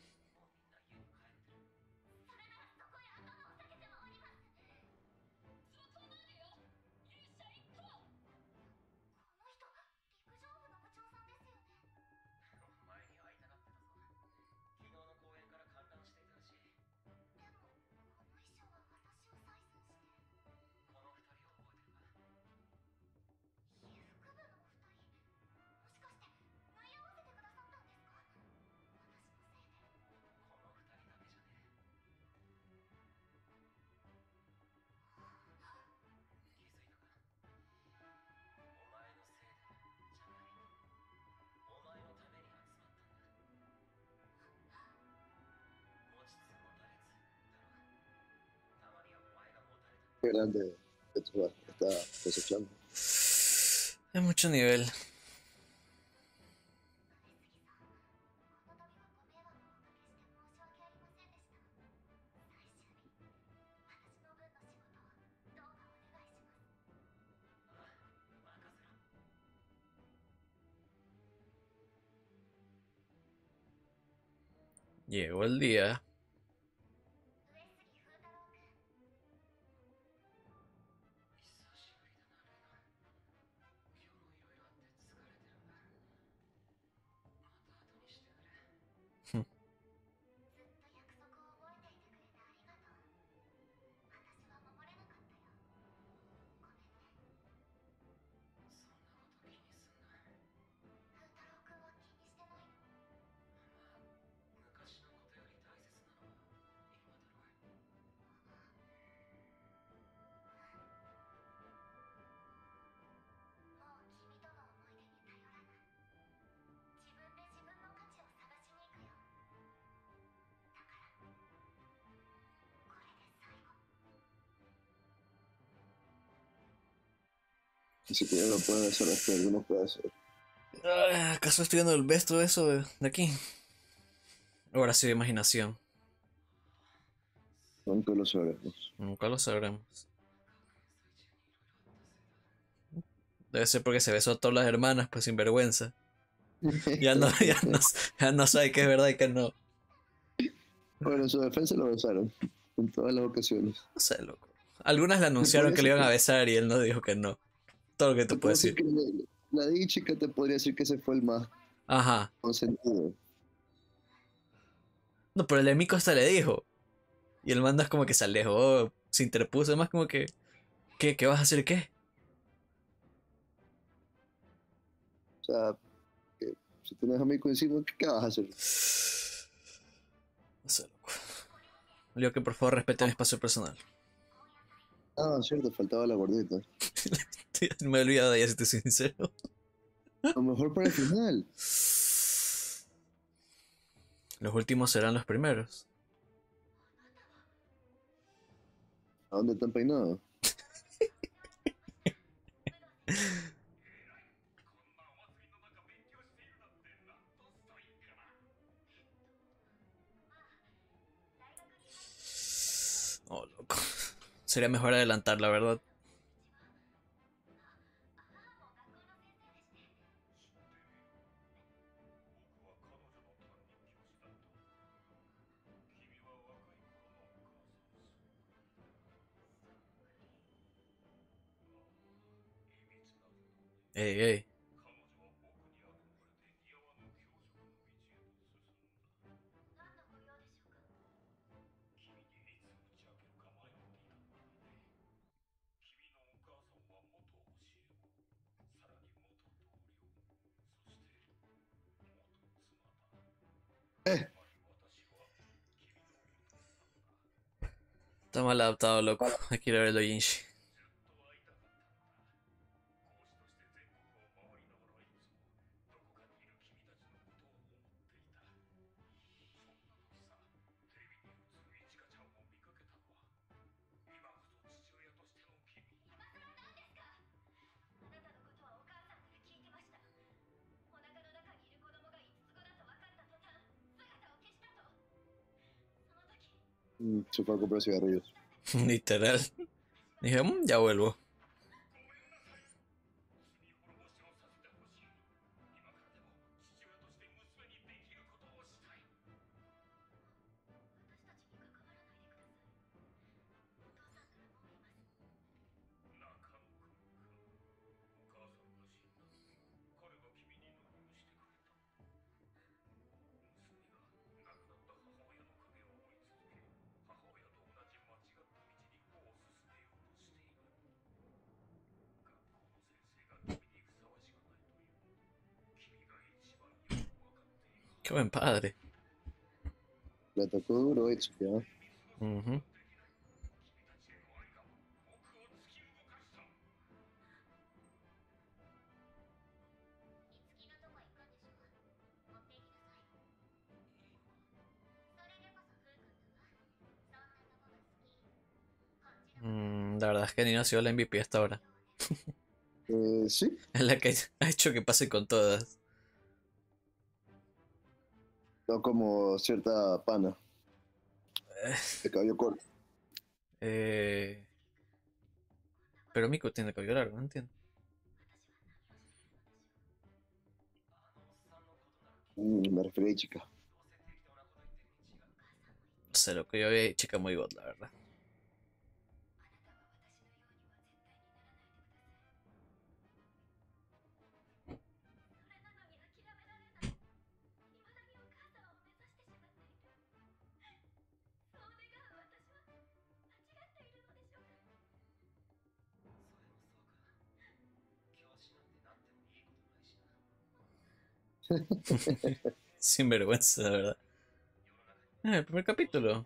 Qué grande que tú está cosechando. Es mucho nivel. Llegó el día. Ni siquiera lo puede hacer, es que alguno puede hacer. Ah, ¿acaso estoy viendo el besto de eso de, de aquí? Ahora sí, imaginación. Nunca lo sabremos. Nunca lo sabremos. Debe ser porque se besó a todas las hermanas, pues sin vergüenza. Ya no, ya no, ya no sabe qué es verdad y qué no. Bueno, en su defensa lo besaron en todas las ocasiones. No sé, loco. Algunas le Te anunciaron podría que le decir iban a que, besar y él no dijo que no. Todo lo que te te puedo puedo decir decir. que la, la dicha que te podría decir que ese fue el más Ajá. consentido. No, pero el enemigo hasta le dijo. Y el mando es como que se alejó, se interpuso. Más como que, ¿qué? ¿Qué vas a hacer qué? sea, que si tienes a Miko encima, ¿qué, qué vas a hacer? No sé, loco. Leo que por favor respete mi espacio personal. Ah, cierto, faltaba la gordita. Me he olvidado de ella, si te soy sincero. A lo mejor para el final. Los últimos serán los primeros. ¿A dónde están peinados? Oh, loco. Sería mejor adelantar, la verdad. Ey, ey. Eh, Está mal adaptado, loco. Hay que ir a verlo, Jinchi. mm, se fue a comprar cigarrillos. Literal. Dije, "Mm, ya vuelvo". Qué buen padre. Le tocó duro, Itsuki, ¿ah? Ujú. Mm, la verdad es que Nino ha sido la M V P hasta ahora. Eh, sí, Es la que ha hecho que pase con todas. no como cierta pana de cabello corto. Eh, pero Miku tiene cabello largo, no entiendo. Mm, me referí a chica. No sé, lo que yo vi, chica muy god, la verdad. Sin vergüenza, la verdad. Ah, el primer capítulo.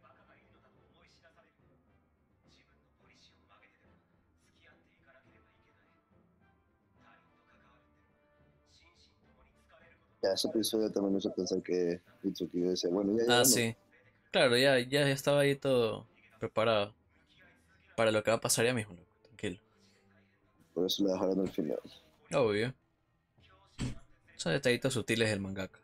Ya ese episodio también me hizo pensar que Itsuki decía, bueno, ya Ah, llegando. sí. Claro, ya, ya estaba ahí todo preparado para lo que va a pasar ya mismo, loco. Tranquilo. Por eso lo dejaron al final. Obvio. Son detallitos sutiles del mangaka.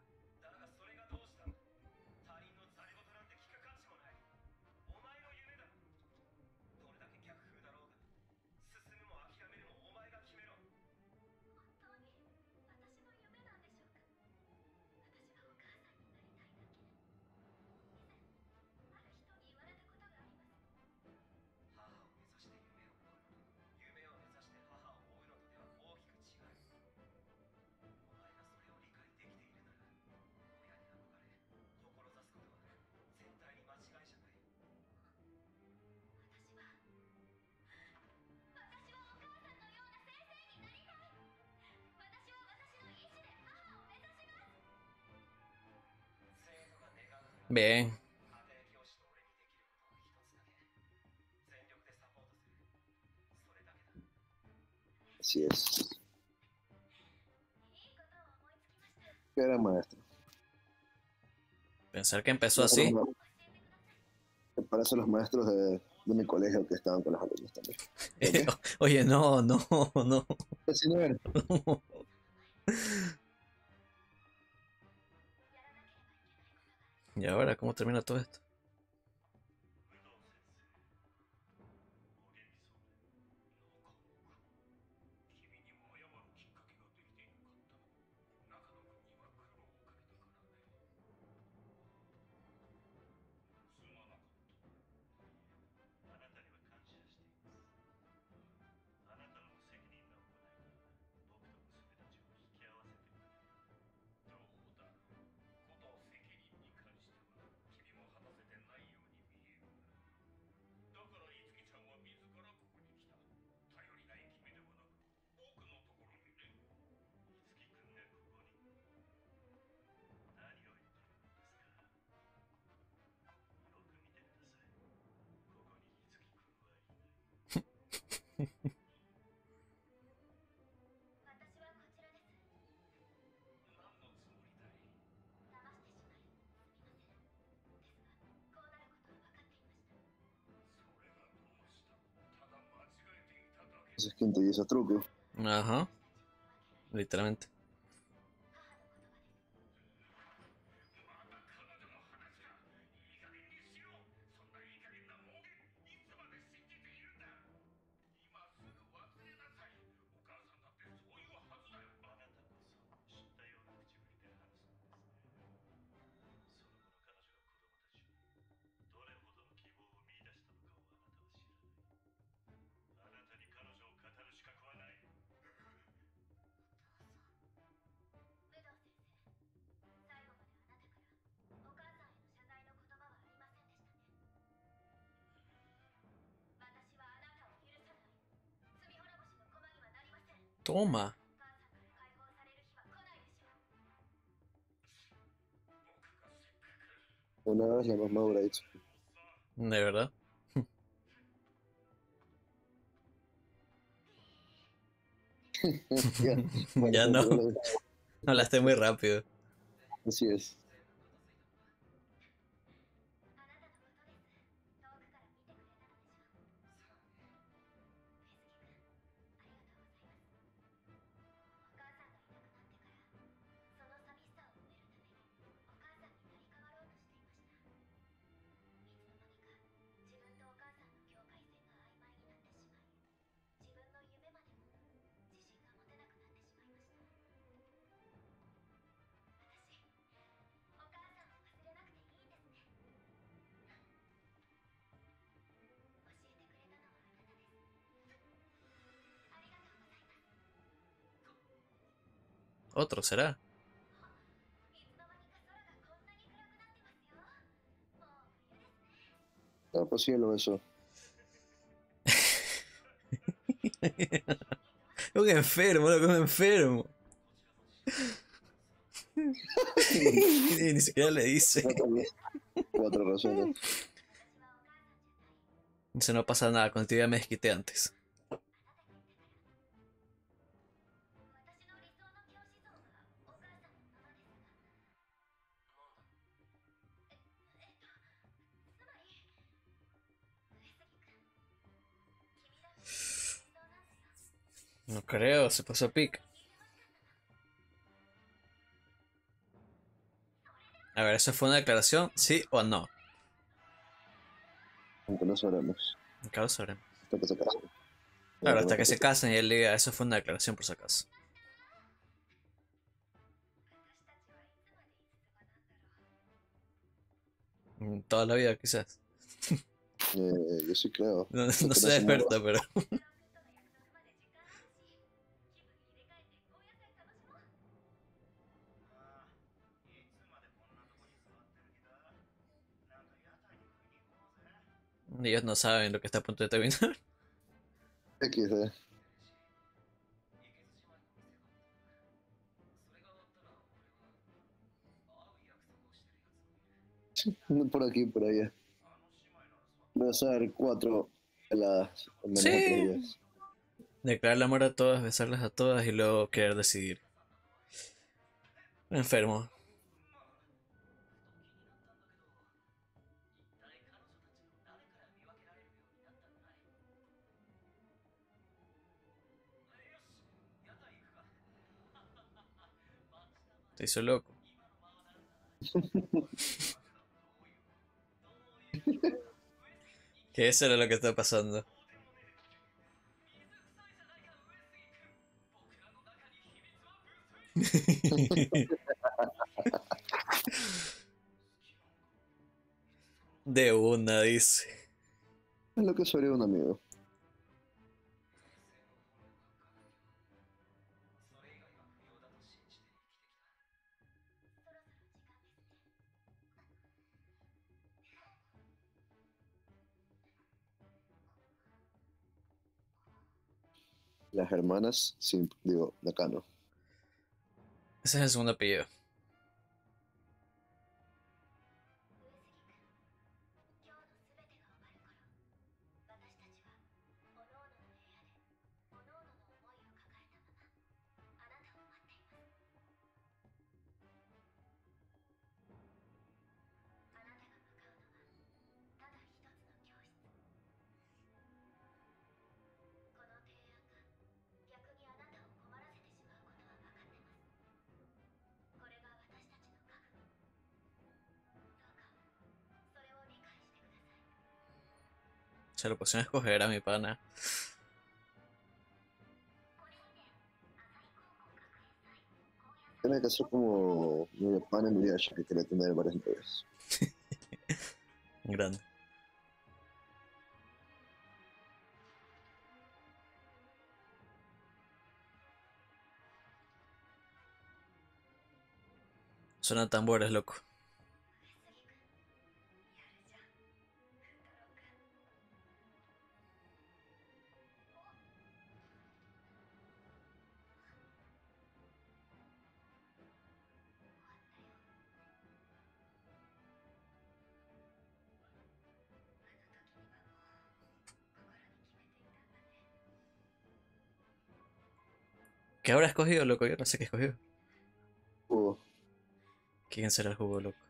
Bien. Así es. ¿Qué era maestro? Pensar que empezó Para así. los, ma- para eso los maestros de, de mi colegio que estaban con los alumnos también. ¿Por qué? Oye, no, no, no. Así no era. ¿Y ahora cómo termina todo esto? Eso es quinto y esos trucos. Ajá, literalmente. Toma, Una vez la más madura dicho. de verdad. Ya, bueno, Ya no, control. hablaste muy rápido. Así es. Otro será. No, pues sí, lo besó. Un enfermo, loco, un enfermo. Y ni siquiera le dice. Cuatro, cuatro razones. Dice, no pasa nada, contigo ya me desquité antes. No creo, se pasó pic. A ver, ¿eso fue una declaración? ¿Sí o no? Aunque no sabremos. Claro, sabremos. Hasta que se casen. Ya Claro, con hasta que esta se fecha. casen y él diga, eso fue una declaración por si acaso. Mm, Toda la vida, quizás. Eh, yo sí creo. No, Hasta no que no soy se muera. experto, pero. Ellos no saben lo que está a punto de terminar. X D. Por aquí, por allá. Besar cuatro heladas en menos de tres Sí. días. Declarar el amor a todas, besarlas a todas y luego querer decidir. Enfermo. Te hizo loco. Que eso era lo que está pasando. De una, dice. Es lo que sería un amigo. Las hermanas, sí, digo, Nakano. Ese es el segundo apellido. Se lo pusieron a escoger a mi pana. Tiene que ser como mi pan en Inuyasha, que quería tener varias novias. Grande. Suena tambores, loco. ¿Qué habrá escogido, loco? Yo no sé qué escogió. Uh, ¿Quién será el jugo, loco?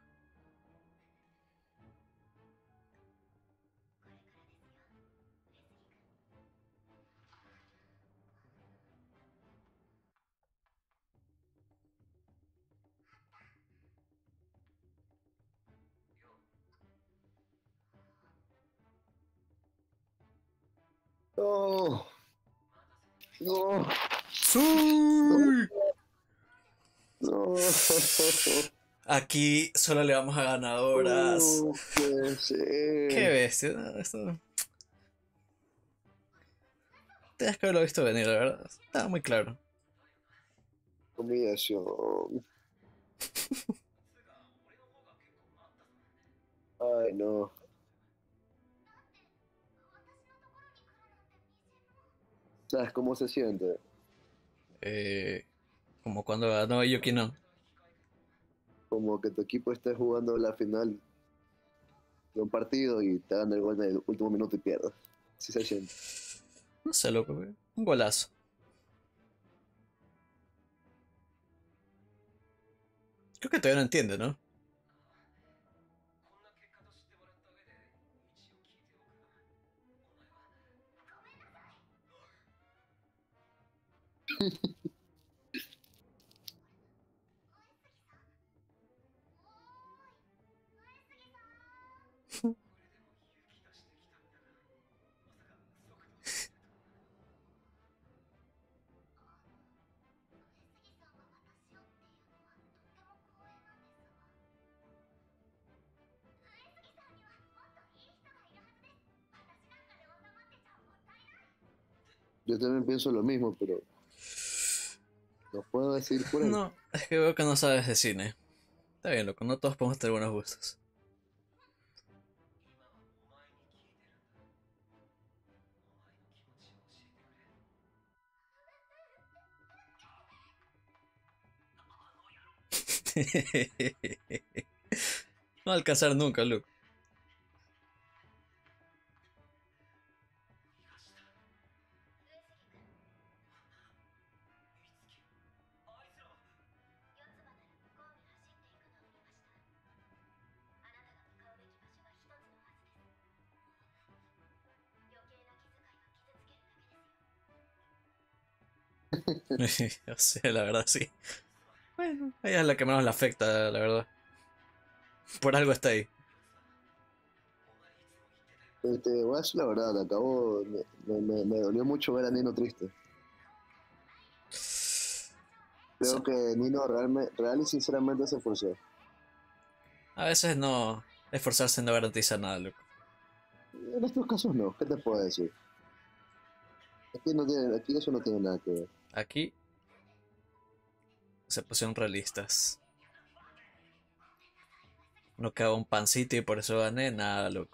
no, no, no, ¡Sí! no, Aquí solo le vamos a ganadoras. no puede Qué ser. bestia. No, esto... Tenías que haberlo visto venir, la verdad. Estaba muy claro. Humillación. Ay, no. ¿Sabes cómo se siente? Eh, como cuando ganó Yuki no. Como que tu equipo esté jugando la final de un partido y te dan el gol en el último minuto y pierdas. Sí se siente. No sé, loco. Un golazo. Creo que todavía no entiende, ¿no? Yo también pienso lo mismo, pero no puedo decir por él. No, es que veo que no sabes de cine. Está bien, loco. No todos podemos tener buenos gustos. No va a alcanzar nunca, Luke. O sea, la verdad, sí. Bueno, ella es la que menos le afecta, la verdad. Por algo está ahí. Este, voy a decir la verdad, acabo, me, me, me- me dolió mucho ver a Nino triste. O sea, Creo que Nino realmente, real y sinceramente se esforzó. a veces no. Esforzarse no garantiza nada, Luke. En estos casos no, ¿qué te puedo decir? Aquí, no tiene, aquí eso no tiene nada que ver. Aquí se pusieron realistas. No quedaba un pancito y por eso gané, nada, loco.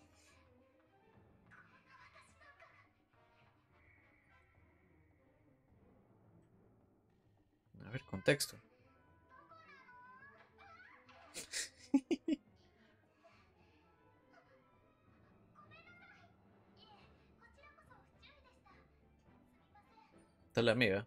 A ver, contexto. Esta es la amiga.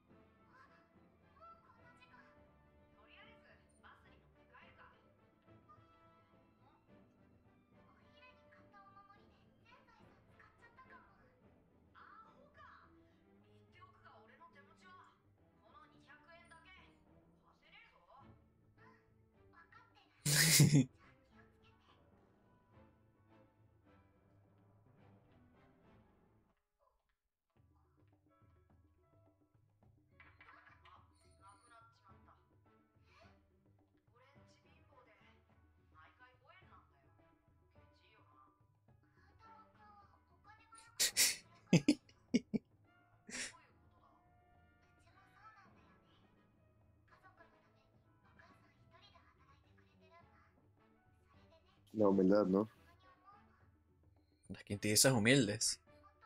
La humildad, ¿no? Las quintillizas humildes.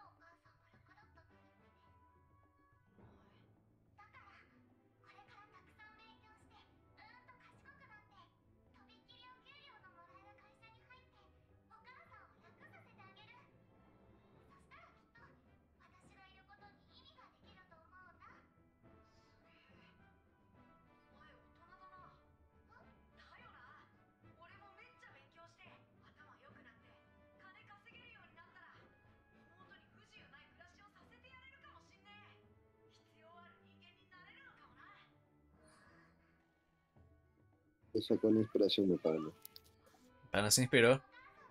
Esa fue la inspiración de Pablo. Pana se inspiró.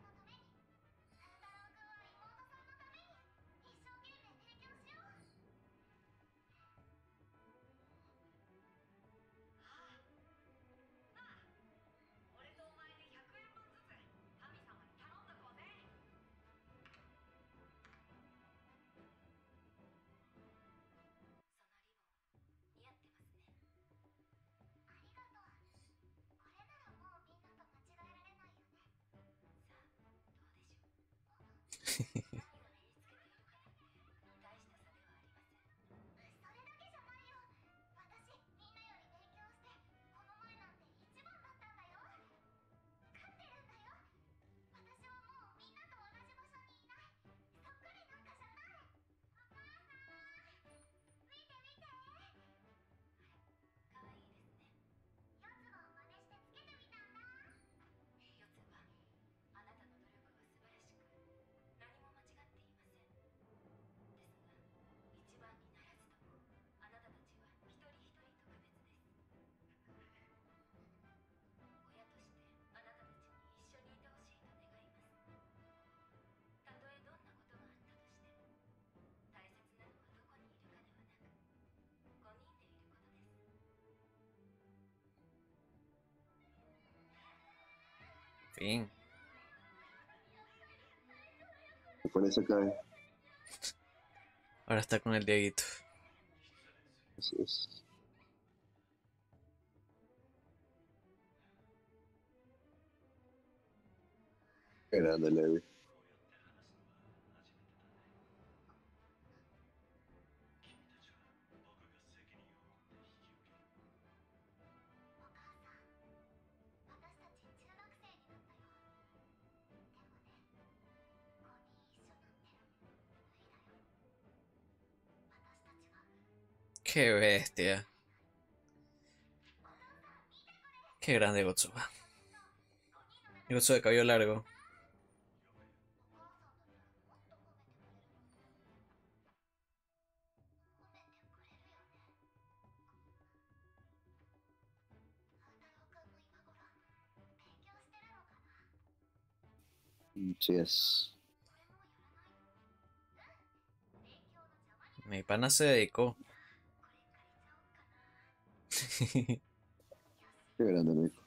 Fin. Por eso cae. Ahora está con el Dieguito. Así es. Grande, Levi. Qué bestia. Qué grande Gotsuba. Gotsuba de cabello largo. Sí es. Mi pana se dedicó. Qué grande, amigo.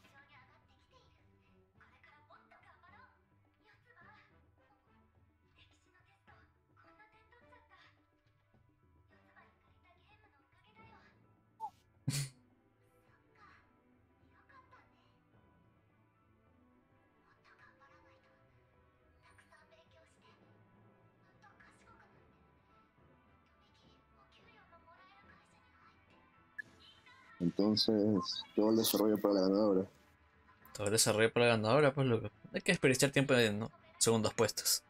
Entonces, todo el desarrollo para la ganadora. Todo el desarrollo para la ganadora, pues loco. Hay que desperdiciar tiempo en ¿no? segundos puestos.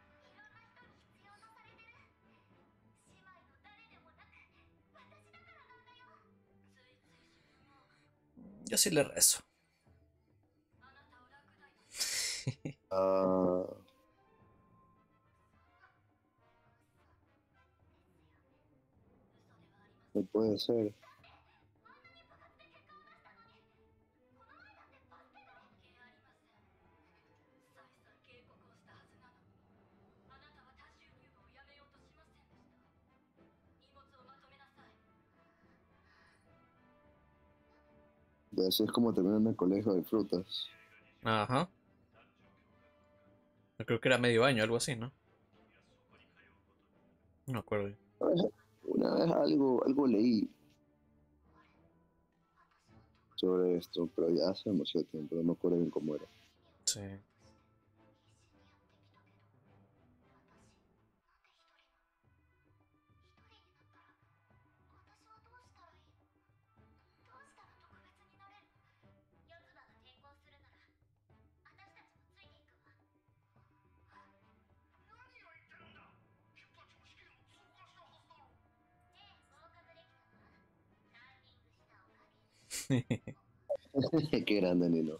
Yo sí le rezo. Ah, no puede ser. De así es como terminan el colegio de frutas. Ajá. Yo creo que era medio año, algo así, ¿no? No me acuerdo. Una vez algo, algo leí sobre esto, pero ya hace demasiado tiempo, no me acuerdo bien cómo era. Sí. Qué grande, Nino.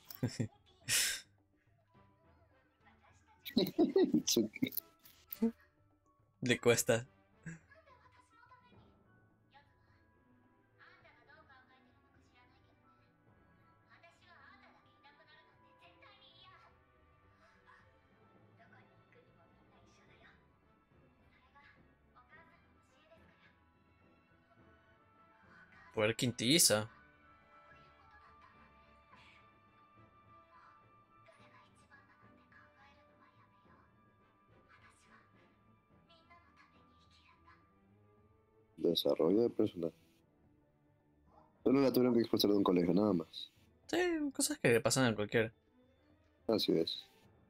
Itsuki. Le cuesta. Poder quintilliza. Desarrollo de personaje. Solo la tuvieron que expulsar de un colegio, nada más. Sí, cosas que le pasan a cualquiera. Así es.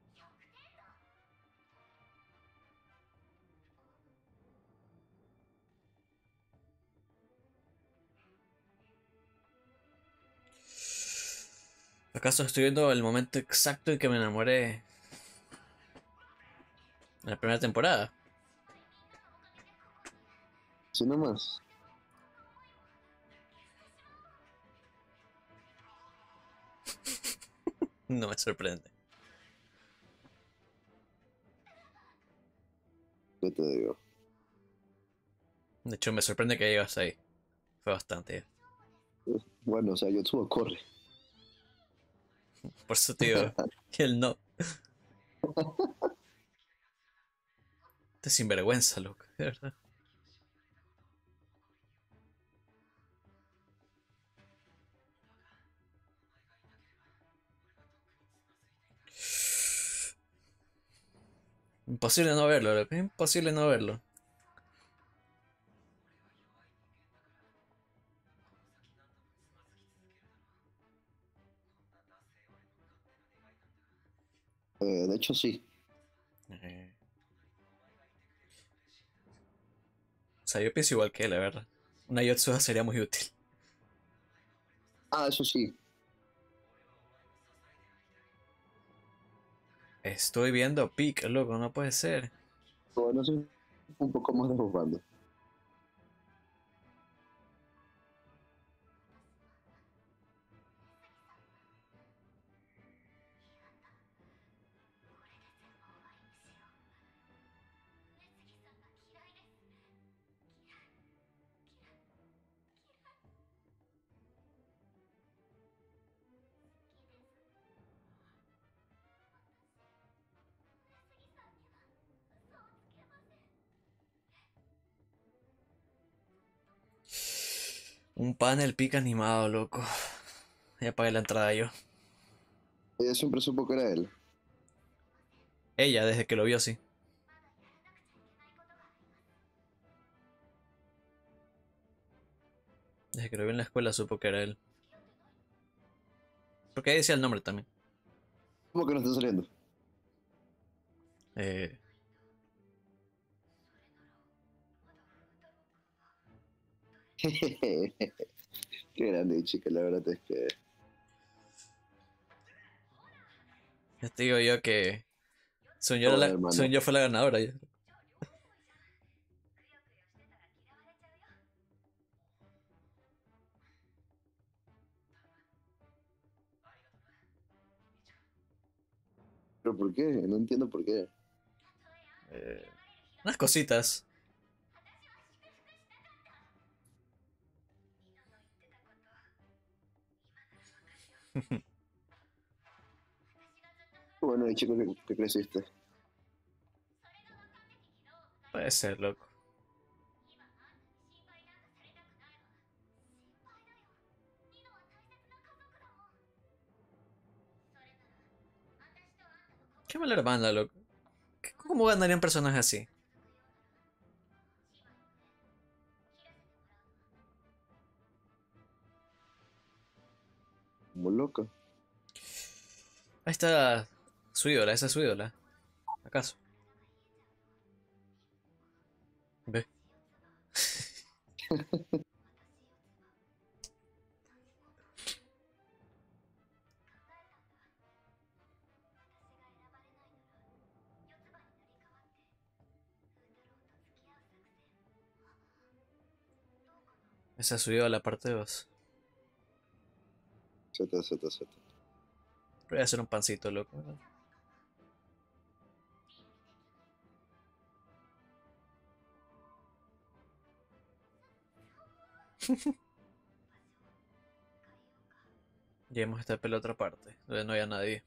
¿Acaso estoy viendo el momento exacto en que me enamoré en la primera temporada? Así nomás. No me sorprende. ¿Qué te digo? De hecho, me sorprende que llegas ahí. Fue bastante. Bueno, o sea, Yotsuba corre. Por eso, tío. Y él no. Te sinvergüenza, loco. De verdad. Imposible no verlo, loco. Imposible no verlo. Eh, de hecho, sí. Eh, O sea, yo pienso igual que él, la verdad. Una Yotsuba sería muy útil. Ah, eso sí. Estoy viendo Peak, loco, no puede ser. Bueno, sí, un poco más de los bandos. Un panel pica animado, loco. Ya pagué la entrada yo. Ella siempre supo que era él. Ella, desde que lo vio, sí. Desde que lo vio en la escuela supo que era él. Porque ahí decía el nombre también. ¿Cómo que no está saliendo? Eh, Qué grande, chica, la verdad es que... ya te digo yo que según yo, era Joder, la- hermano. según yo fue la ganadora. Ya. ¿Pero por qué? No entiendo por qué. Eh, unas cositas. Bueno, y chico, ¿qué, qué creciste? Puede ser, loco. Qué mala hermana, loco. ¿Cómo ganaría un personaje así? Como loca. Ahí está su ídola, esa es su ídola. ¿Acaso? Ve. Esa es su ídola, parte dos. Z, Z, Z. Voy a hacer un pancito, loco. Llevemos esta pela a otra parte, donde no haya nadie.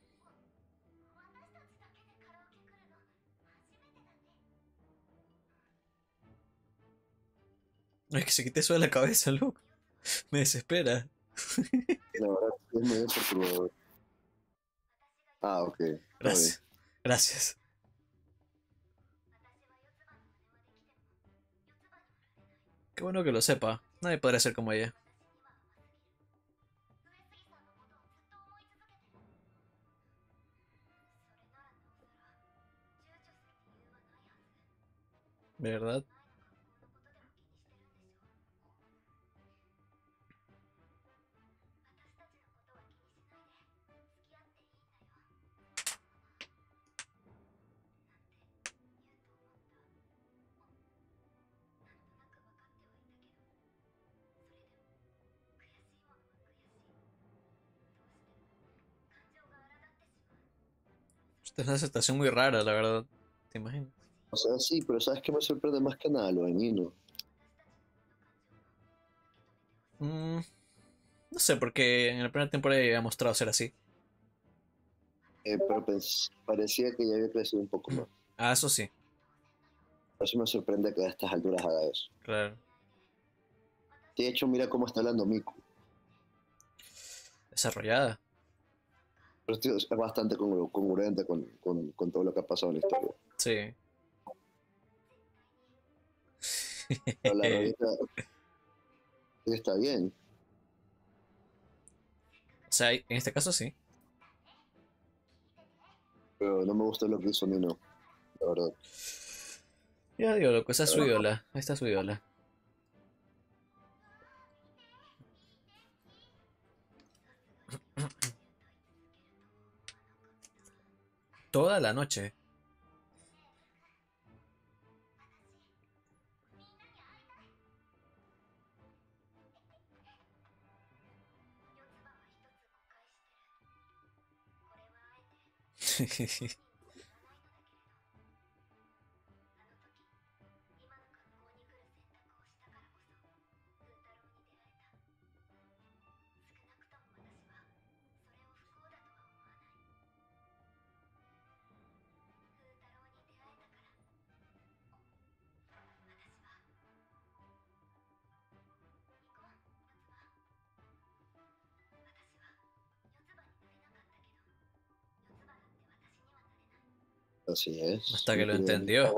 No es que se quite eso de la cabeza, loco. Me desespera. La verdad es medio perturbador. Ah, ok. Todo bien. Gracias. Gracias. Qué bueno que lo sepa. Nadie podría ser como ella. ¿Verdad? Esta es una situación muy rara, la verdad. ¿Te imaginas? O sea, sí, pero ¿sabes qué me sorprende más que nada? Lo dañino. Mm, no sé, porque en la primera temporada ya había mostrado ser así. Eh, pero pens- parecía que ya había crecido un poco más. Ah, eso sí, Por eso me sorprende que a estas alturas haga eso. claro. De hecho, mira cómo está hablando Miku. Desarrollada. Pero tío, es bastante congru- congruente con, con, con todo lo que ha pasado en la historia. Sí. Pero la revista está bien, O sea, en este caso sí. pero no me gustó lo que hizo Nino, la verdad. Ya digo, loco, esa es su ídola. Ahí está su ídola. Toda la noche. Así es. Hasta que lo Increíble. entendió.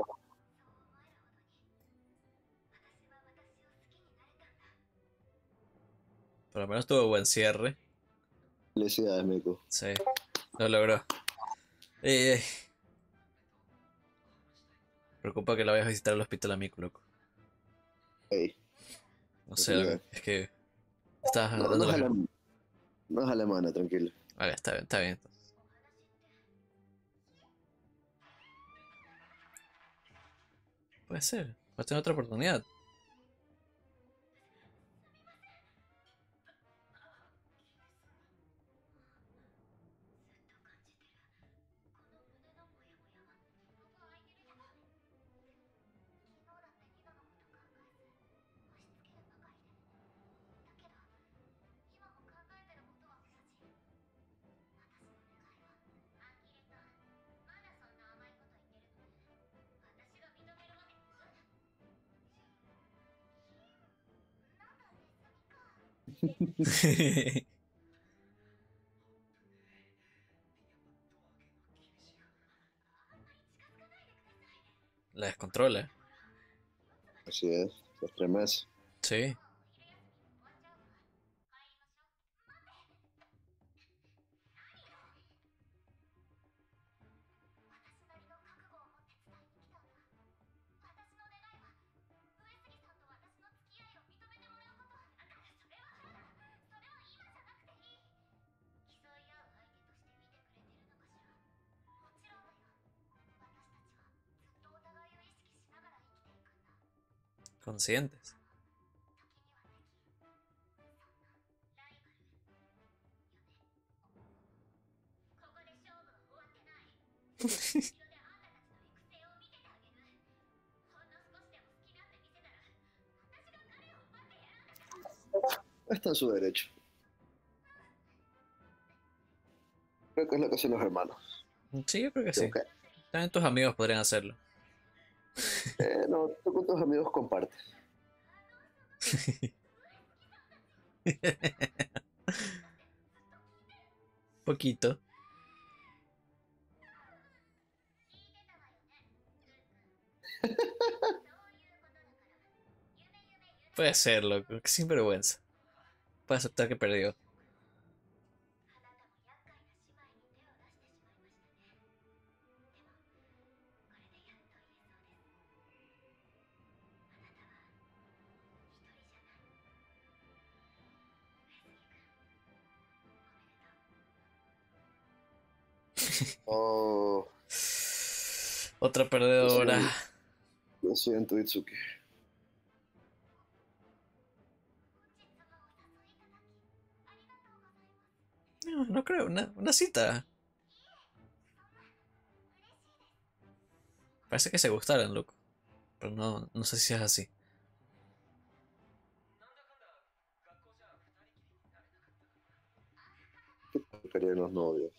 Por lo menos tuvo buen cierre. Felicidades, Miku. Sí, lo logró. Eh, preocupa que la vayas a visitar al hospital a Miku, loco. Ey, No sé, tranquilidad. es que estabas No, dando no es, las... alem- no es alemana, tranquilo. Vale, está bien, está bien. Puede ser, puede tener otra oportunidad. La descontrola. Así es, se estremece. Sí. Conscientes. Está en su derecho. Creo que es lo que hacen los hermanos. Sí, yo creo que Creo sí. que, También tus amigos podrían hacerlo. eh, no, tú con tus amigos compartes. Poquito. Puede ser, loco. Qué sinvergüenza. Puede aceptar que perdió. Oh, Otra yo perdedora. soy, yo soy en tu Itsuki. No, no creo. Una, una cita. Parece que se gustaran, loco. Pero no, no sé si es así. Querían los novios.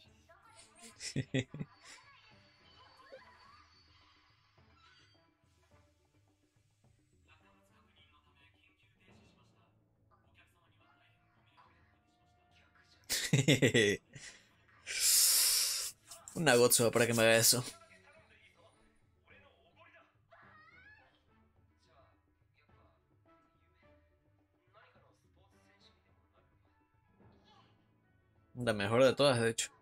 Una Gotsuba para que me haga eso. La mejor de todas, de hecho.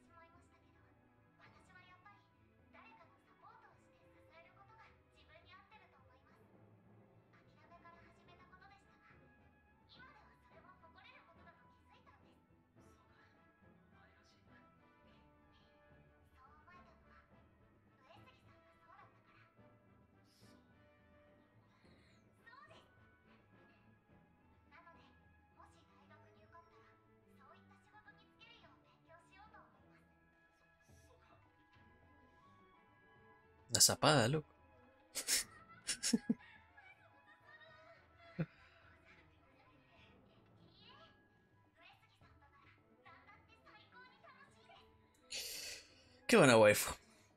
La zapada, loco. Qué buena waifu.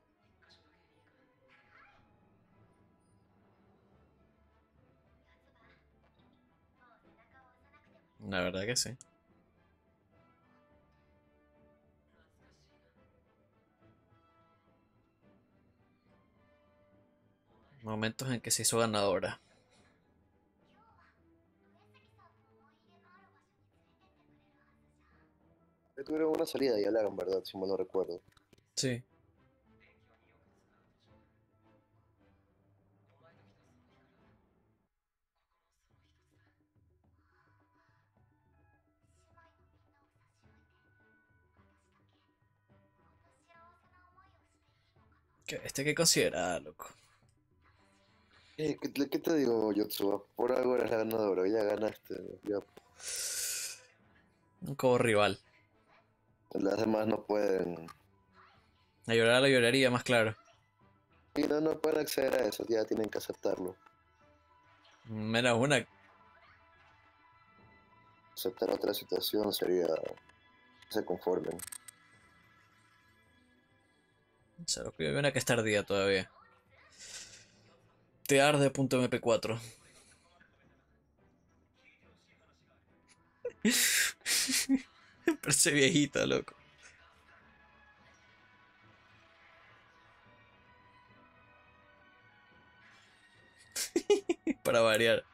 La verdad que sí. Momentos en que se hizo ganadora. Ya tuvieron una salida y hablaron, ¿verdad? Si mal no recuerdo. Sí. ¿Qué, este que considera, loco? Eh, ¿qué, te qué te digo, Yotsuba? Por algo eres la ganadora, ya ganaste. Ya. Como rival. Las demás no pueden. A llorar la lloraría, más claro. Y no, no pueden acceder a eso, ya tienen que aceptarlo. Menos una. Aceptar otra situación sería que se conformen. O sea, lo que hay una que está ardida todavía. Te arde punto m p cuatro. Parece viejita, loco. Para variar.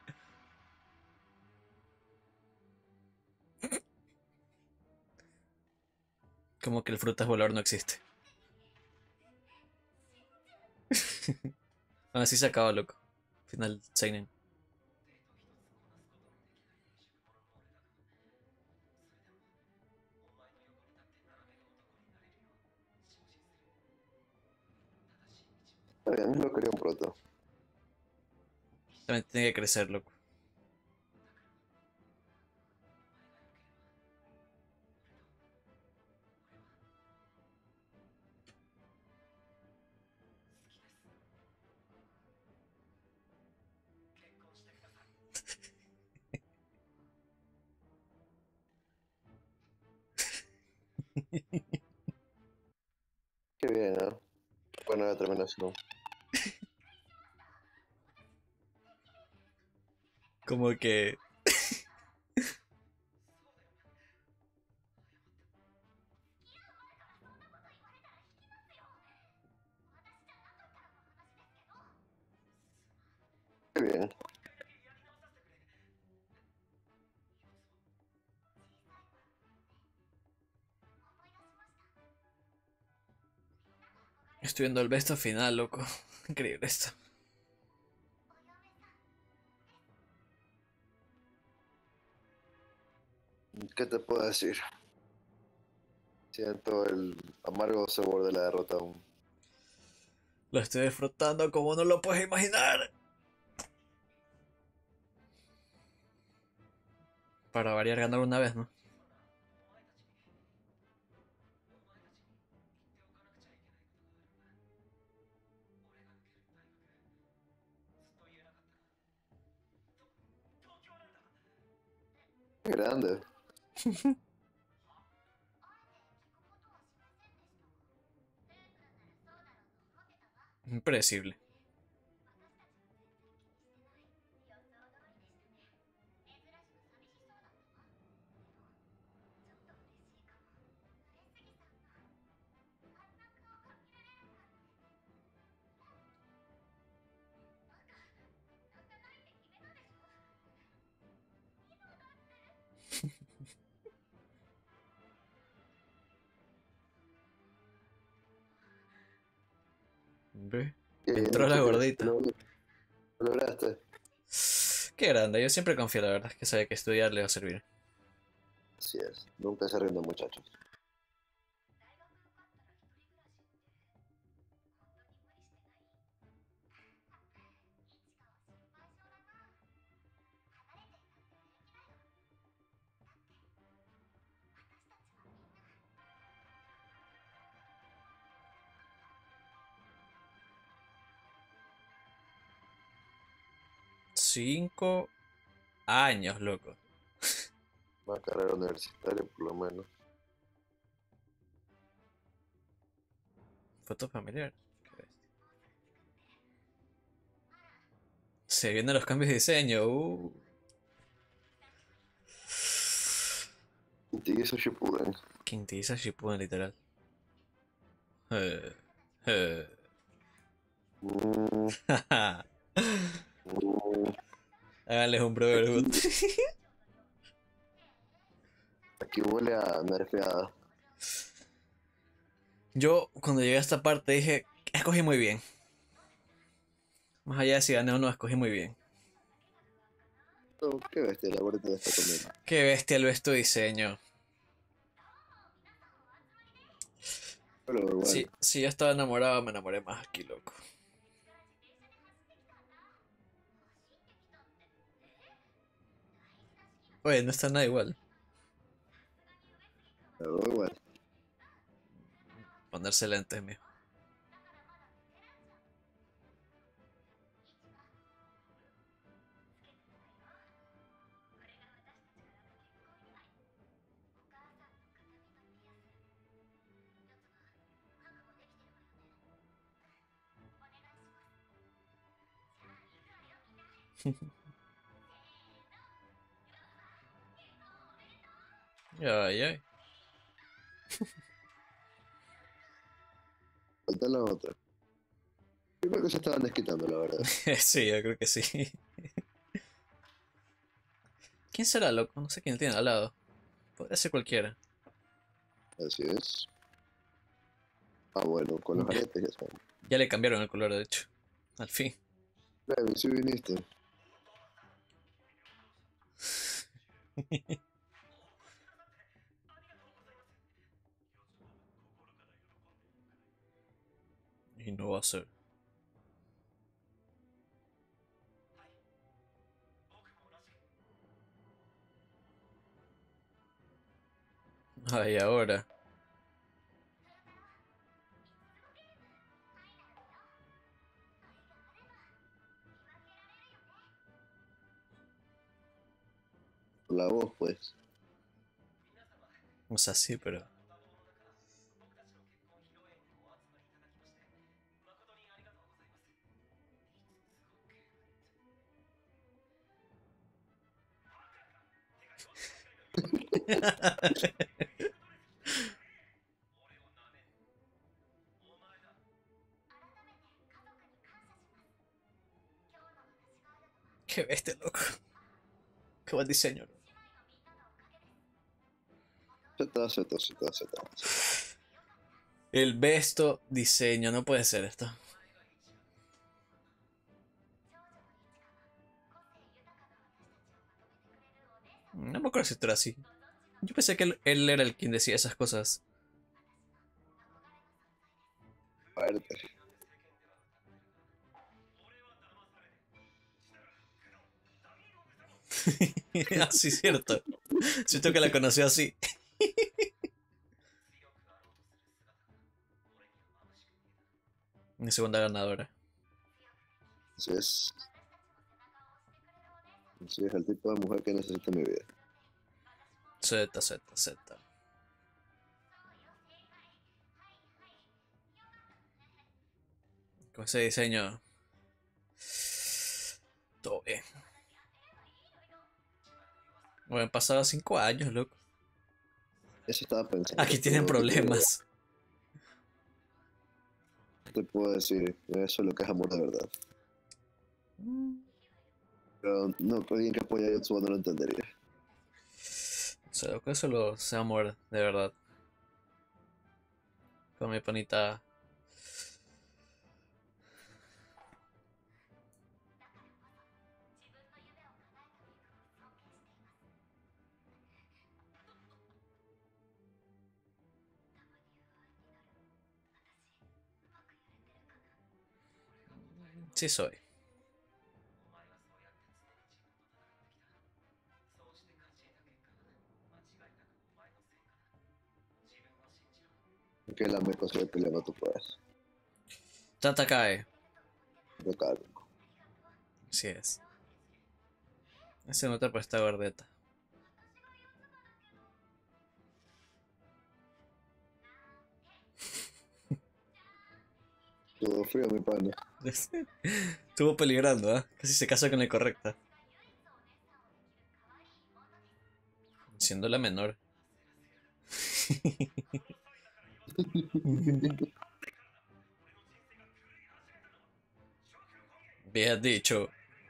Como que el frutas volador no existe. Aún así se acaba, loco. Final Seinen. Está bien, lo quería un proto. También tiene que crecer, loco. Qué bien, ¿eh? Buena determinación. Como que. Qué bien. Estoy viendo el besto final, loco. Increíble esto. ¿Qué te puedo decir? Siento el amargo sabor de la derrota aún. Lo estoy disfrutando como no lo puedes imaginar. Para variar, ganar una vez, ¿no? Qué grande. Impredecible. Ve. Qué bien, Entró la Ichigo. gordita. Lo, lo lograste. Qué grande, yo siempre confío, la verdad, que sabe que estudiar le va a servir. Así es. Nunca se rinden, muchachos. Cinco años, loco. Una carrera universitaria, por lo menos. Foto familiar. Qué bestia. Se vienen los cambios de diseño. Uh. Y eso Shippuden. Quintiza Shippuden, literal. Eh, eh. Mm, Uh, Háganles un Brotherhood. aquí huele a nerfeada. Yo, cuando llegué a esta parte, dije, escogí muy bien. Más allá de si gané o no, escogí muy bien. No, qué bestia, la verdad de esta comiendo. Qué bestia el ves tu diseño. Pero igual, Sí, si yo estaba enamorado, me enamoré más aquí, loco. Oye, no está nada igual. pero igual. Ponerse lentes, mijo. Ay, ay. Falta la otra. Yo creo que se estaban desquitando, la verdad. Sí, yo creo que sí. ¿Quién será, loco? No sé quién tiene al lado. Podría ser cualquiera. Así es. Ah, bueno, con los Ya, aretes ya saben. ya le cambiaron el color, de hecho. Al fin. Baby, si viniste. Y no va a ser. Ay, ahora. La voz, pues. O sea, sí, pero. Qué bestia, loco. Qué buen diseño. Z, Z, Z, Z. El besto diseño. No puede ser esto. No me acuerdo si esto era así. Yo pensé que él, él era el quien decía esas cosas. Fuerte. Así, cierto. Siento que la conoció así. Mi segunda ganadora. Así es. Así es el tipo de mujer que necesita mi vida. Z, Z, Z. Con ese diseño. Todo bien. Bueno, han pasado cinco años, loco. Eso estaba pensando. Aquí tienen pero ¿qué te, problemas. qué te puedo decir? Eso es lo que es amor de verdad. Pero no, alguien que apoya a Yotsuba no lo entendería. O sea, loco, eso lo sé amor, de verdad. Con mi panita. Sí soy. Que la me consigue peleando tú puedes. Tata cae. Pero claro, Así es. Ese nota por esta gordeta. todo frío, mi pana. Estuvo peligrando, ¿ah? Casi se casa con el correcta. Siendo la menor. Bien dicho.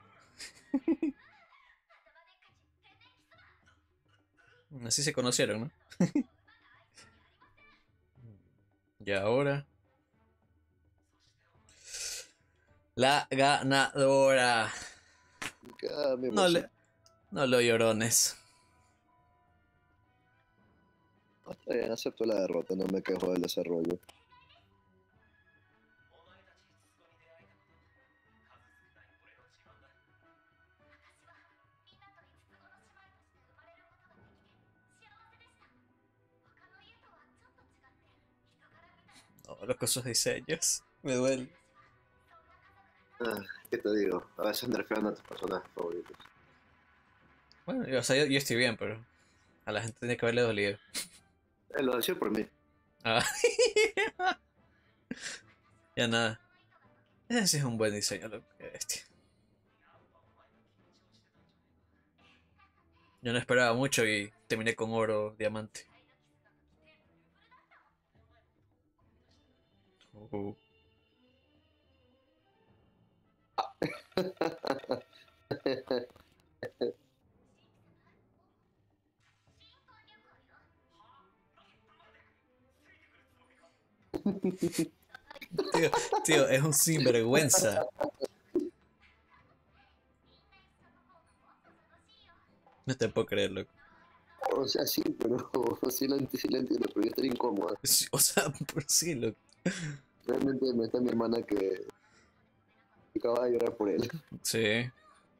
Así se conocieron, ¿no? Y ahora, la ganadora. Ah, mi No emoción. le, no lo llorones. Está bien, acepto la derrota, no me quejo del desarrollo. No, los esos diseños. Me duele. Ah, ¿qué te digo? A veces nerfean a tus personajes favoritos. Bueno, yo, o sea, yo, yo estoy bien, pero a la gente tiene que haberle dolido. Eh, lo decía por mí. Ah, ya nada. Ese sí es un buen diseño, loco. Qué bestia. Yo no esperaba mucho y terminé con oro, diamante. Uh. Tío, tío, es un sinvergüenza. No te puedo creer, loco. O sea, sí, pero sí lo, enti- sí lo entiendo, pero yo estaría incómoda. Sí, o sea, por sí, loco. Realmente me está mi hermana que acaba de llorar por él. Sí,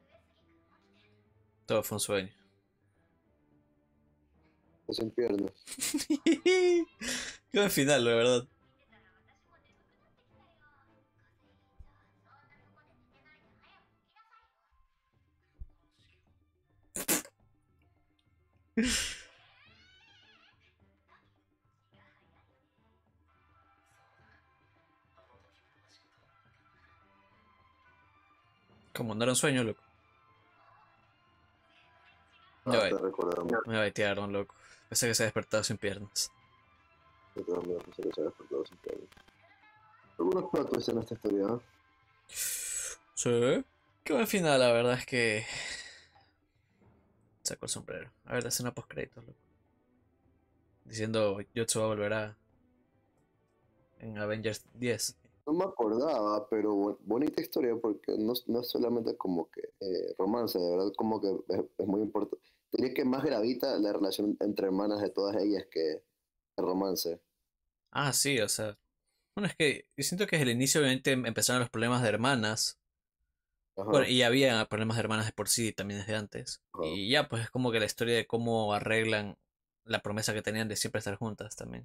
todo fue un sueño. Sin piernas. Qué buen final, la verdad. Como no era un sueño, loco. Me Ah, va, te recordamos. me va a baitear, don loco. Pensé que se despertaba sin piernas. Yo también pensé que se había despertado sin piernas. Algunos plot twists en esta historia, ¿no? Sí. Qué buen final, la verdad es que sacó el sombrero. A ver, la escena post créditos, loco. Diciendo Yotsuba volverá en Avengers diez. No me acordaba, pero bu- bonita historia porque no, no es solamente como que eh, romance, de verdad como que es, es muy importante. Diría que más gravita la relación entre hermanas de todas ellas que el romance. Ah, sí, o sea. Bueno, es que yo siento que desde el inicio obviamente em- empezaron los problemas de hermanas. Bueno, Ajá, y había problemas de hermanas de por sí también desde antes. ajá. Y ya, pues es como que la historia de cómo arreglan la promesa que tenían de siempre estar juntas también.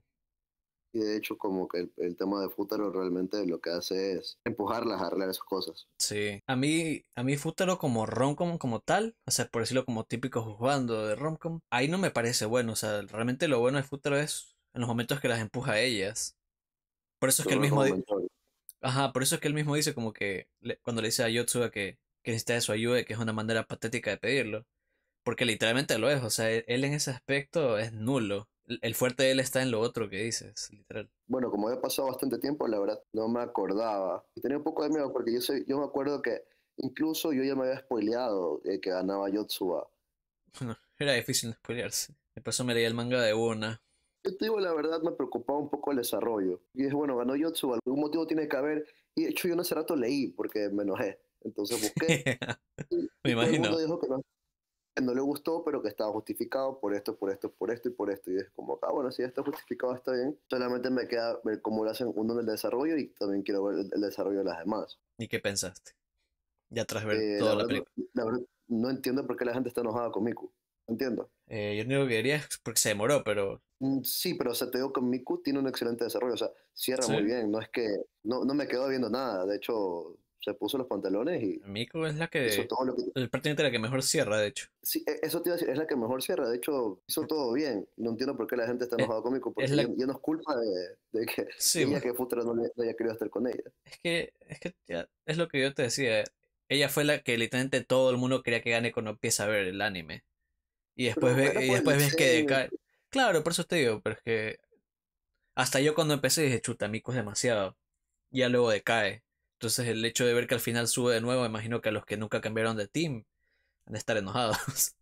Y de hecho como que el, el tema de Futaro realmente lo que hace es empujarlas a arreglar esas cosas. Sí. A mí, a mí Futaro como romcom como tal, o sea, por decirlo como típico jugando de romcom, ahí no me parece bueno. O sea, realmente lo bueno de Futaro es en los momentos que las empuja a ellas. Por eso es que él Solo mismo, como di- mentor. ajá, por eso es que él mismo dice como que le- cuando le dice a Yotsuba que, que necesita de su ayuda y que es una manera patética de pedirlo. Porque literalmente lo es, o sea, él, él en ese aspecto es nulo. El, el fuerte de él está en lo otro que dices, literal. Bueno, como había pasado bastante tiempo, la verdad no me acordaba. Y tenía un poco de miedo porque yo, soy, yo me acuerdo que incluso yo ya me había spoileado eh, que ganaba Yotsuba. Bueno, era difícil no spoilearse. Después me leí el manga de una. Yo te digo la verdad, me preocupaba un poco el desarrollo. Y dije, bueno, ganó Yotsuba, algún motivo tiene que haber. Y de hecho yo en ese rato leí porque me enojé. Entonces busqué y, Me y todo el mundo imagino. dijo que no, que no le gustó, pero que estaba justificado por esto, por esto, por esto y por esto. Y es como, ah, bueno, si ya está justificado, está bien. Solamente me queda ver cómo lo hacen uno en el desarrollo y también quiero ver el, el desarrollo de las demás. ¿Y qué pensaste? Ya tras ver Eh, la toda la verdad, película. no, la verdad, no entiendo por qué la gente está enojada con Miku. No entiendo. Eh, yo lo único que diría es porque se demoró, pero... Mm, sí, pero o sea, te digo que Miku tiene un excelente desarrollo. O sea, cierra muy Sí. bien. No es que. No, no me quedo viendo nada. De hecho, se puso los pantalones y Miku es la hizo que... todo lo que. Es prácticamente la que mejor cierra, de hecho. Sí, e- eso te iba a decir, es la que mejor cierra. De hecho, hizo todo bien. No entiendo por qué la gente está Es, enojada con Miku, es porque ya, la... ya no es culpa de, de que Sí, de ella pues. que Futuro no, le- no haya querido estar con ella. Es que... Es que ya... Es lo que yo te decía. Ella fue la que literalmente todo el mundo quería que gane cuando empieza a ver el anime. Y después, Pero ve, era y por el después ves que diseño. decae. Claro, por eso te digo, pero es que hasta yo cuando empecé dije, chuta, Miku es demasiado. Y ya luego decae. Entonces el hecho de ver que al final sube de nuevo, imagino que a los que nunca cambiaron de team han de estar enojados.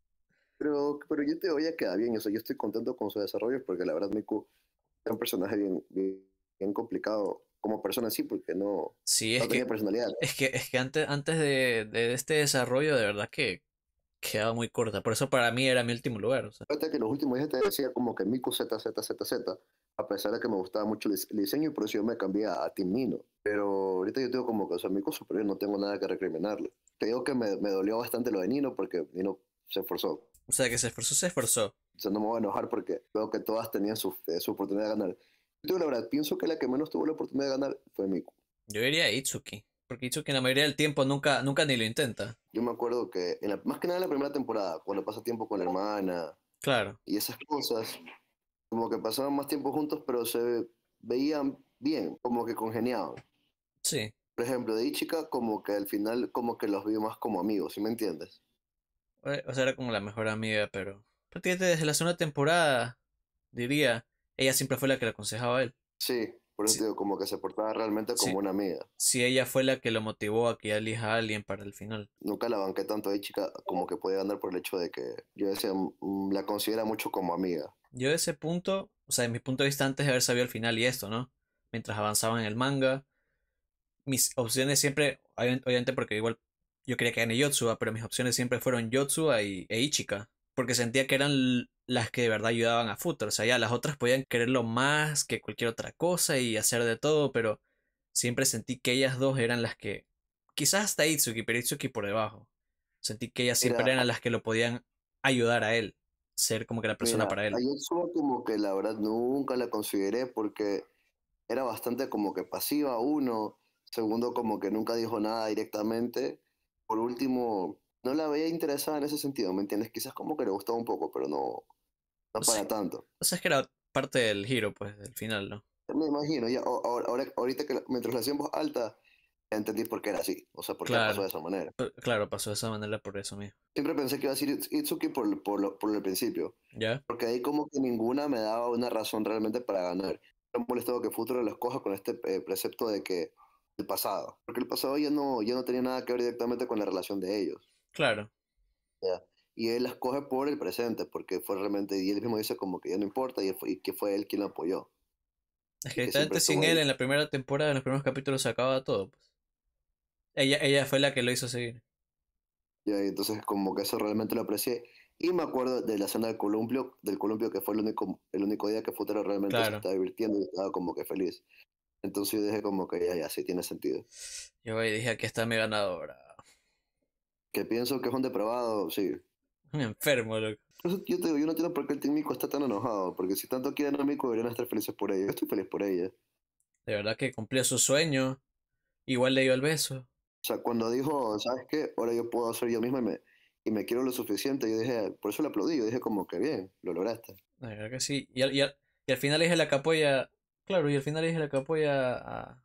Pero, pero yo te voy a quedar bien, o sea, yo estoy contento con su desarrollo porque la verdad Miku es un personaje bien, bien, bien complicado como persona sí, porque no, Sí, es no tenía que, personalidad. es que, es que antes, antes de, de este desarrollo, de verdad que quedaba muy corta. Por eso para mí era mi último lugar. O sea. Fíjate que los últimos días te decía como que Miku Z, Z, Z, Z, a pesar de que me gustaba mucho el, el diseño y por eso yo me cambié a, a Team Nino. Pero ahorita yo tengo como que, o sea, Miku superior, no tengo nada que recriminarle. Te digo que me, me dolió bastante lo de Nino porque Nino se esforzó. O sea, que se esforzó, se esforzó. O sea, no me voy a enojar porque veo que todas tenían su, eh, su oportunidad de ganar. Yo digo la verdad, pienso que la que menos tuvo la oportunidad de ganar fue Miku. Yo diría Itsuki. Porque Itsuki la mayoría del tiempo nunca, nunca ni lo intenta. Yo me acuerdo que, en la- más que nada en la primera temporada, cuando pasa tiempo con la hermana Claro, y esas cosas, como que pasaban más tiempo juntos, pero se veían bien, como que congeniaban. sí. Por ejemplo, de Ichika, como que al final, como que los vi más como amigos, ¿sí me entiendes? Eh, O sea, era como la mejor amiga, pero prácticamente desde la segunda temporada, diría, ella siempre fue la que le aconsejaba a él. Sí, por eso Si, te digo, como que se portaba realmente como si, una amiga. si ella fue la que lo motivó a que elija a alguien para el final. Nunca la banqué tanto a Ichika como que podía ganar por el hecho de que yo decía, mm, la considera mucho como amiga. Yo de ese punto, o sea, en mi punto de vista antes de haber sabido el final y esto, ¿no? Mientras avanzaba en el manga, mis opciones siempre, obvi- obviamente porque igual yo quería que gane Yotsuba, pero mis opciones siempre fueron Yotsuba y, e Ichika, porque sentía que eran l- las que de verdad ayudaban a Futaro, o sea, ya las otras podían quererlo más que cualquier otra cosa y hacer de todo, pero siempre sentí que ellas dos eran las que, quizás hasta Itsuki, pero Itsuki por debajo, sentí que ellas siempre Mira, eran las que lo podían ayudar a él, ser como que la persona mira, para a él. Yotsuba como que la verdad nunca la consideré porque era bastante como que pasiva, uno. Segundo, como que nunca dijo nada directamente. Por último, no la veía interesada en ese sentido, ¿me entiendes? Quizás como que le gustaba un poco, pero no, no Sí, para tanto. o sea, es que era parte del giro, pues, del final, ¿no? Me imagino, ya, o- ahora, ahora- ahorita que la- mientras la hacía en voz alta, ya entendí por qué era así, o sea, por qué pasó Claro, de esa manera. p- claro, pasó de esa manera por eso mismo. Siempre pensé que iba a decir Itz- Itsuki por, por, lo- por el principio, ¿Ya? porque ahí como que ninguna me daba una razón realmente para ganar. Me ha molestado que Futuro lo escoja con este eh, precepto de que el pasado, porque el pasado ya no, ya no tenía nada que ver directamente con la relación de ellos, Claro. ¿ya? Y él la escoge por el presente, porque fue realmente, y él mismo dice como que ya no importa, y, fue, y que fue él quien lo apoyó, Es que y que siempre literalmente sin estuvo él ahí. en la primera temporada, en los primeros capítulos se acaba todo, pues. Ella, ella fue la que lo hizo seguir. ¿Ya? Y entonces como que eso realmente lo aprecié. Y me acuerdo de la escena del columpio, del columpio que fue el único, el único día que Futuro realmente se Claro. estaba divirtiendo y estaba como que feliz. Entonces yo dije como que ya, ya, sí tiene sentido. Yo ahí dije, aquí está mi ganadora. Que pienso que es un depravado, sí. Un enfermo, loco. Por eso yo te digo, yo no entiendo por qué el Team Mico está tan enojado, porque si tanto quieren a Mico deberían estar felices por ella. Yo estoy feliz por ella. De verdad que cumplió su sueño. Igual le dio el beso. O sea, cuando dijo, ¿sabes qué? Ahora yo puedo ser yo misma y me, y me quiero lo suficiente, yo dije, por eso le aplaudí, yo dije como que bien, lo lograste. De verdad que sí. Y al, y al, y al final dije la que apoya. Claro, y al final dije la que apoya a,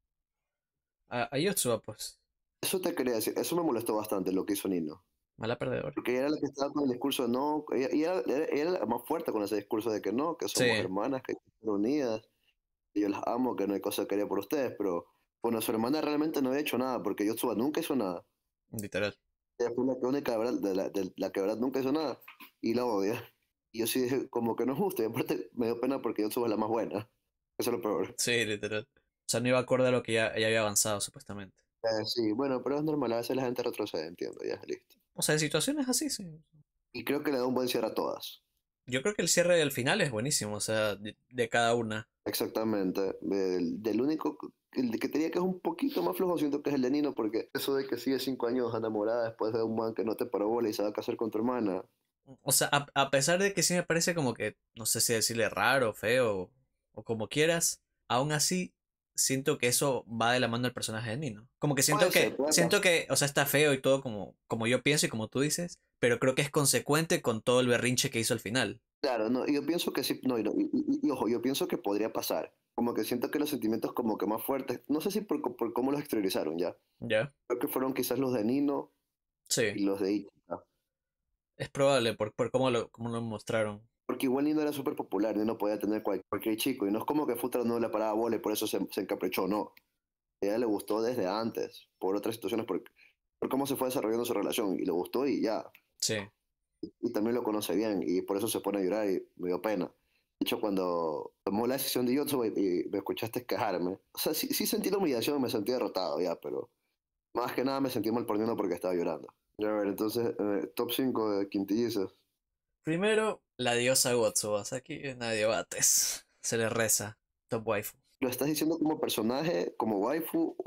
a, a Yotsuba, pues. Eso te quería decir, eso me molestó bastante lo que hizo Nino. Mala perdedora. Porque ella era la que estaba con el discurso de no, ella, ella era, ella era la más fuerte con ese discurso de que no, que somos Sí, hermanas, que hay que estar unidas, y yo las amo, que no hay cosa que haría por ustedes, pero bueno, su hermana realmente no había hecho nada, porque Yotsuba nunca hizo nada. literal. Ella fue la que única, de verdad, de la, de la que de verdad nunca hizo nada, y la odia. Y yo sí dije, como que no es justo, y aparte me dio pena porque Yotsuba es la más buena. Eso es lo peor. Sí, literal. O sea, no iba acorde a lo que ya, ya había avanzado, supuestamente. Eh, sí, bueno, pero es normal, a veces la gente retrocede, entiendo, ya, listo. O sea, en situaciones así, sí. Y creo que le da un buen cierre a todas. Yo creo que el cierre del final es buenísimo, o sea, de, de cada una. Exactamente. Del, del único, el de que tenía que es un poquito más flojo, siento que es el de Nino, porque eso de que sigue cinco años enamorada después de un man que no te paró bola y se va a casar con tu hermana. O sea, a, a pesar de que sí me parece como que, no sé si decirle raro, feo o como quieras, aún así siento que eso va de la mano del personaje de Nino. Como que siento Puede ser, que, puede siento pasar. que, o sea, está feo y todo como, como yo pienso y como tú dices, pero creo que es consecuente con todo el berrinche que hizo al final. Claro, no, y yo pienso que sí, no, y, no, y- y- y ojo, yo pienso que podría pasar. Como que siento que los sentimientos como que más fuertes, no sé si por, co- por cómo los exteriorizaron ya. ¿Ya? Creo que fueron quizás los de Nino Sí, y los de Ichika. es probable por, por cómo lo, cómo lo mostraron. Porque igual Nino era súper popular, Nino podía tener cual- cualquier chico, y no es como que Futaro no le paraba bola y por eso se, se encaprichó, no. A ella le gustó desde antes, por otras situaciones, por, por cómo se fue desarrollando su relación, y le gustó y ya. Sí. Y también lo conoce bien, y por eso se pone a llorar y me dio pena. De hecho, cuando tomó la decisión de Yotsuba y, y me escuchaste quejarme, o sea, sí, sí sentí la humillación, me sentí derrotado ya, pero más que nada me sentí mal por Nino porque estaba llorando. A ver, entonces, eh, top cinco de quintillizos. Primero, la diosa Gotsuba. Aquí no hay debates. Se le reza. Top waifu. ¿Lo estás diciendo como personaje, como waifu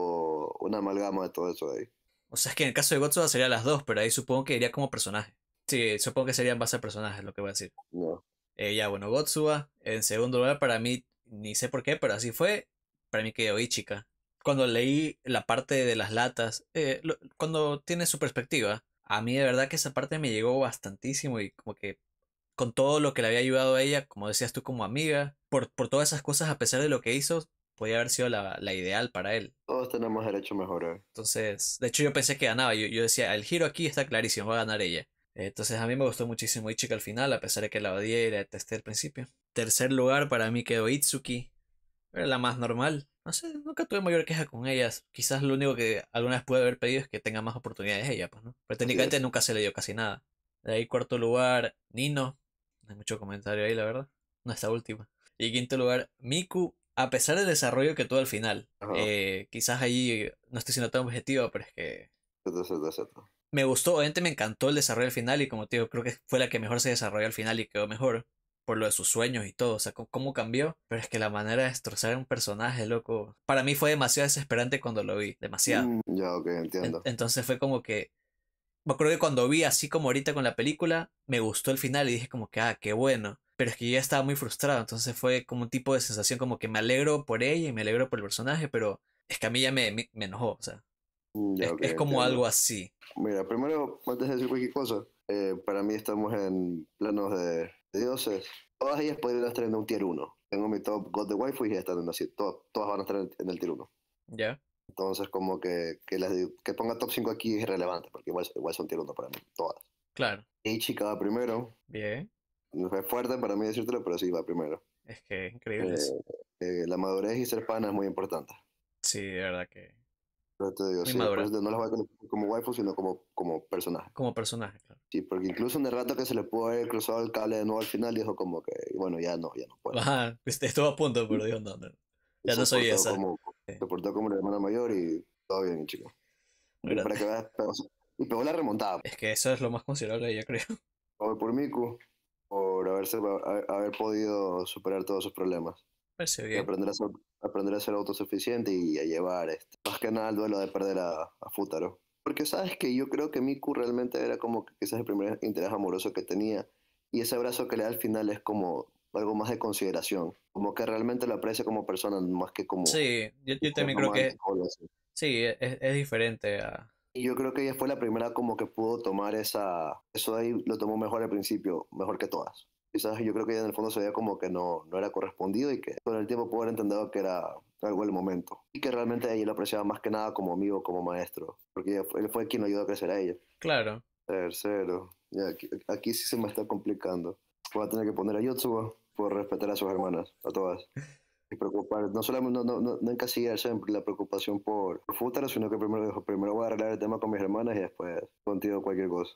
o una amalgama de todo eso de ahí? O sea, es que en el caso de Gotsuba serían las dos, pero ahí supongo que iría como personaje. Sí, supongo que serían base a personajes, lo que voy a decir. No. Eh, ya, bueno, Gotsuba. En segundo lugar, para mí, ni sé por qué, pero así fue. Para mí quedó Ichika. Cuando leí la parte de las latas, eh, lo- cuando tiene su perspectiva, a mí de verdad que esa parte me llegó bastantísimo y como que con todo lo que le había ayudado a ella, como decías tú, como amiga, por, por todas esas cosas, a pesar de lo que hizo, podía haber sido la, la ideal para él. Todos tenemos derecho a mejorar. Entonces, de hecho yo pensé que ganaba, yo, yo decía, el giro aquí está clarísimo, va a ganar ella. Entonces a mí me gustó muchísimo Ichika al final, a pesar de que la odié y la detesté al principio. Tercer lugar para mí quedó Itsuki, era la más normal. No sé, nunca tuve mayor queja con ellas. Quizás lo único que alguna vez puede haber pedido es que tenga más oportunidades ella, pues, ¿no? Pero Así técnicamente es. nunca se le dio casi nada. De ahí cuarto lugar, Nino. No hay mucho comentario ahí, la verdad. No, esta última. Y quinto lugar, Miku, a pesar del desarrollo que tuvo al final. Ajá. Eh, quizás ahí no estoy siendo tan objetivo, pero es que Z, Z, Z. me gustó, obviamente me encantó el desarrollo al final y como te digo, creo que fue la que mejor se desarrolló al final y quedó mejor por lo de sus sueños y todo, o sea, c- cómo cambió, pero es que la manera de destrozar a un personaje, loco, para mí fue demasiado desesperante cuando lo vi, demasiado. Mm, ya, ok, En- entiendo. entonces fue como que, me acuerdo que cuando vi así como ahorita con la película, me gustó el final y dije como que, ah, qué bueno, pero es que yo ya estaba muy frustrado, entonces fue como un tipo de sensación como que me alegro por ella y me alegro por el personaje, pero es que a mí ya me, me, me enojó, o sea, Mm, ya, es, ok, es como entiendo. algo así. Mira, primero, antes de decir cualquier cosa, eh, para mí estamos en planos de, de dioses. Todas ellas podrían estar en un tier uno. Tengo mi top God de Waifu y ya están en así. To- todas van a estar en, en el tier uno. ¿Ya? Entonces, como que, que, las de- que ponga top cinco aquí es irrelevante, porque igual, igual son tier uno para mí, todas. Claro. Ichi va primero. Bien. No fue fuerte para mí decírtelo, pero sí va primero. Es que es increíble Eh, eso. eh, la madurez y ser pana es muy importante. Sí, de verdad que Pero te digo, muy sí, por madura eso no las voy a calificar como waifu, sino como, como personaje. como personaje, claro. Sí, porque incluso en el rato que se le pudo haber cruzado el cable de nuevo al final, dijo como que, bueno, ya no, ya no puedo. Ajá, este, estuvo a punto, pero dijo, no, no, Y ya no se soy portó esa. como, Sí, se portó como la hermana mayor y todo bien, chico. muy Y para grande. que veas, pegó- y pegó la remontada. Es que eso es lo más considerable, yo creo. Voy por Miku, por haberse, haber haber podido superar todos sus problemas. Parece Y bien. aprender a ser, aprender a ser autosuficiente y a llevar, este, más que nada el duelo de perder a, a Futaro. Porque sabes que yo creo que Miku realmente era como que quizás el primer interés amoroso que tenía. Y ese abrazo que le da al final es como algo más de consideración. Como que realmente lo aprecia como persona más que como Sí, yo, yo como también creo que romántico o algo así. sí, es, es diferente a... Y yo creo que ella fue la primera como que pudo tomar esa... Eso de ahí lo tomó mejor al principio, mejor que todas. Quizás yo creo que ella en el fondo se veía como que no, no era correspondido y que con el tiempo pudo haber entendido que era algo el momento. Y que realmente ella lo apreciaba más que nada como amigo, como maestro. Porque ella fue- él fue quien lo ayudó a crecer a ella. Claro, Tercero. Ya, aquí, aquí sí se me está complicando. Voy a tener que poner a Yotsuba por respetar a sus hermanas, a todas. Y preocupar, no solamente no, no, no, no encasillarse en la preocupación por, por Futaro, sino que primero dijo, primero voy a arreglar el tema con mis hermanas y después contigo cualquier cosa.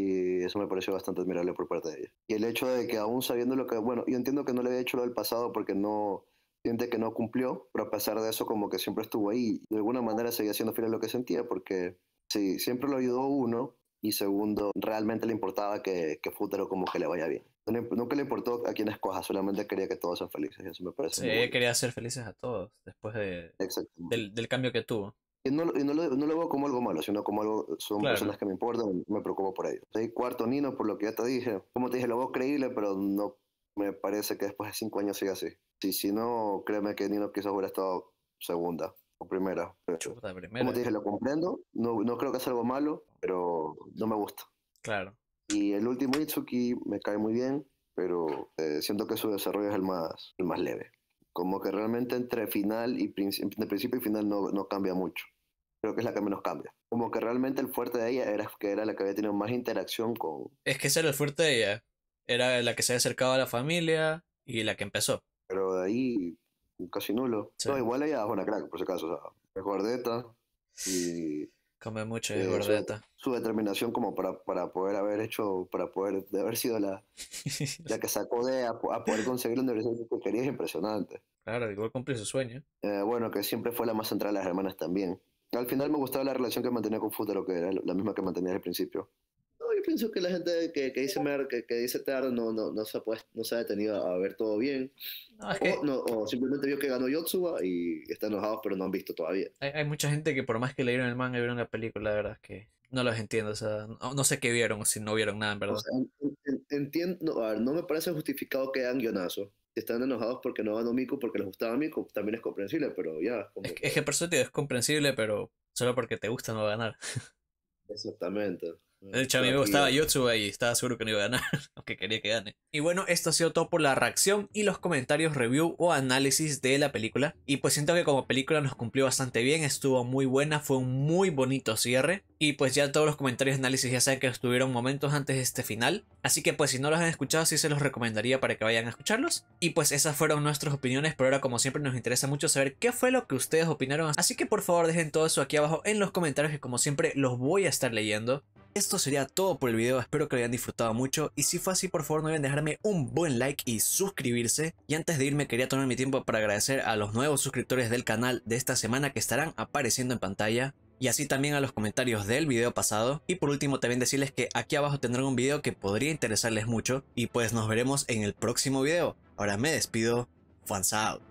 Y eso me pareció bastante admirable por parte de ella. Y el hecho de que aún sabiendo lo que, bueno, yo entiendo que no le había hecho lo del pasado porque no, siente que no cumplió, pero a pesar de eso como que siempre estuvo ahí. De alguna manera seguía siendo fiel a lo que sentía porque sí, siempre lo ayudó uno y segundo, realmente le importaba que, que Futaro como que le vaya bien. No le- Nunca le importó a quién escoja, solamente quería que todos sean felices y eso me parece sí, muy ella bonito. quería hacer felices a todos después de, Exactamente. del, del cambio que tuvo. Y no, y no, lo, no lo veo como algo malo, sino como algo, son Claro, personas que me importan, me preocupo por ellos. Y cuarto, Nino, por lo que ya te dije. Como te dije, lo veo creíble, pero no me parece que después de cinco años siga así. Sí, si no, créeme que Nino quizás hubiera estado segunda o primera. Pero, chuta, como te primera, dije, lo comprendo, no, no creo que sea algo malo, pero no me gusta. claro. Y el último Itsuki me cae muy bien, pero eh, siento que su desarrollo es el más, el más leve. Como que realmente entre final y princi- entre principio y final no, no cambia mucho. Creo que es la que menos cambia. Como que realmente el fuerte de ella era que era la que había tenido más interacción con... Es que ese era el fuerte de ella. Era la que se había acercado a la familia y la que empezó. Pero de ahí casi nulo. Sí. No, igual ella es una crack, por si acaso. O sea, es gordeta y Come mucho y es eh, su, gordeta. su determinación como para, para poder haber hecho, para poder de haber sido la, la que sacó de a, a poder conseguir la universidad que quería es impresionante. Claro, igual cumple su sueño. Eh, bueno, que siempre fue la más central de las hermanas también. Al final me gustaba la relación que mantenía con Futaro, que era la misma que mantenía al principio. No, yo pienso que la gente que, que dice Mer, que, que dice Tar no, no, no, se ha puesto, no se ha detenido a ver todo bien. No, es O, que no, o simplemente vio que ganó Yotsuba y están enojados, pero no han visto todavía. hay, hay mucha gente que por más que leyeron el manga y vieron la película, la verdad es que no los entiendo. O sea, no, no sé qué vieron o si no vieron nada, en O verdad. sea, en- en- entiendo, no, a ver, no me parece justificado que hagan guionazo. Si están enojados porque no ganó Miku, porque les gustaba Miku, también es comprensible, pero ya, Es como que, es que que por eso te digo, es comprensible, pero solo porque te gusta no va a ganar. exactamente. De hecho, a mí Pero me aquí, gustaba Yotsuba y estaba seguro que no iba a ganar, aunque quería que gane. Y bueno, esto ha sido todo por la reacción y los comentarios, review o análisis de la película. Y pues siento que como película nos cumplió bastante bien, estuvo muy buena, fue un muy bonito cierre. Y pues ya todos los comentarios y análisis ya saben que estuvieron momentos antes de este final. Así que pues si no los han escuchado, sí se los recomendaría para que vayan a escucharlos. Y pues esas fueron nuestras opiniones, pero ahora como siempre nos interesa mucho saber qué fue lo que ustedes opinaron. Así que por favor dejen todo eso aquí abajo en los comentarios que como siempre los voy a estar leyendo. Esto sería todo por el video, espero que lo hayan disfrutado mucho y si fue así por favor no olviden dejarme un buen like y suscribirse. Y antes de irme quería tomar mi tiempo para agradecer a los nuevos suscriptores del canal de esta semana que estarán apareciendo en pantalla. Y así también a los comentarios del video pasado. Y por último también decirles que aquí abajo tendrán un video que podría interesarles mucho. Y pues nos veremos en el próximo video. Ahora me despido, Fans out.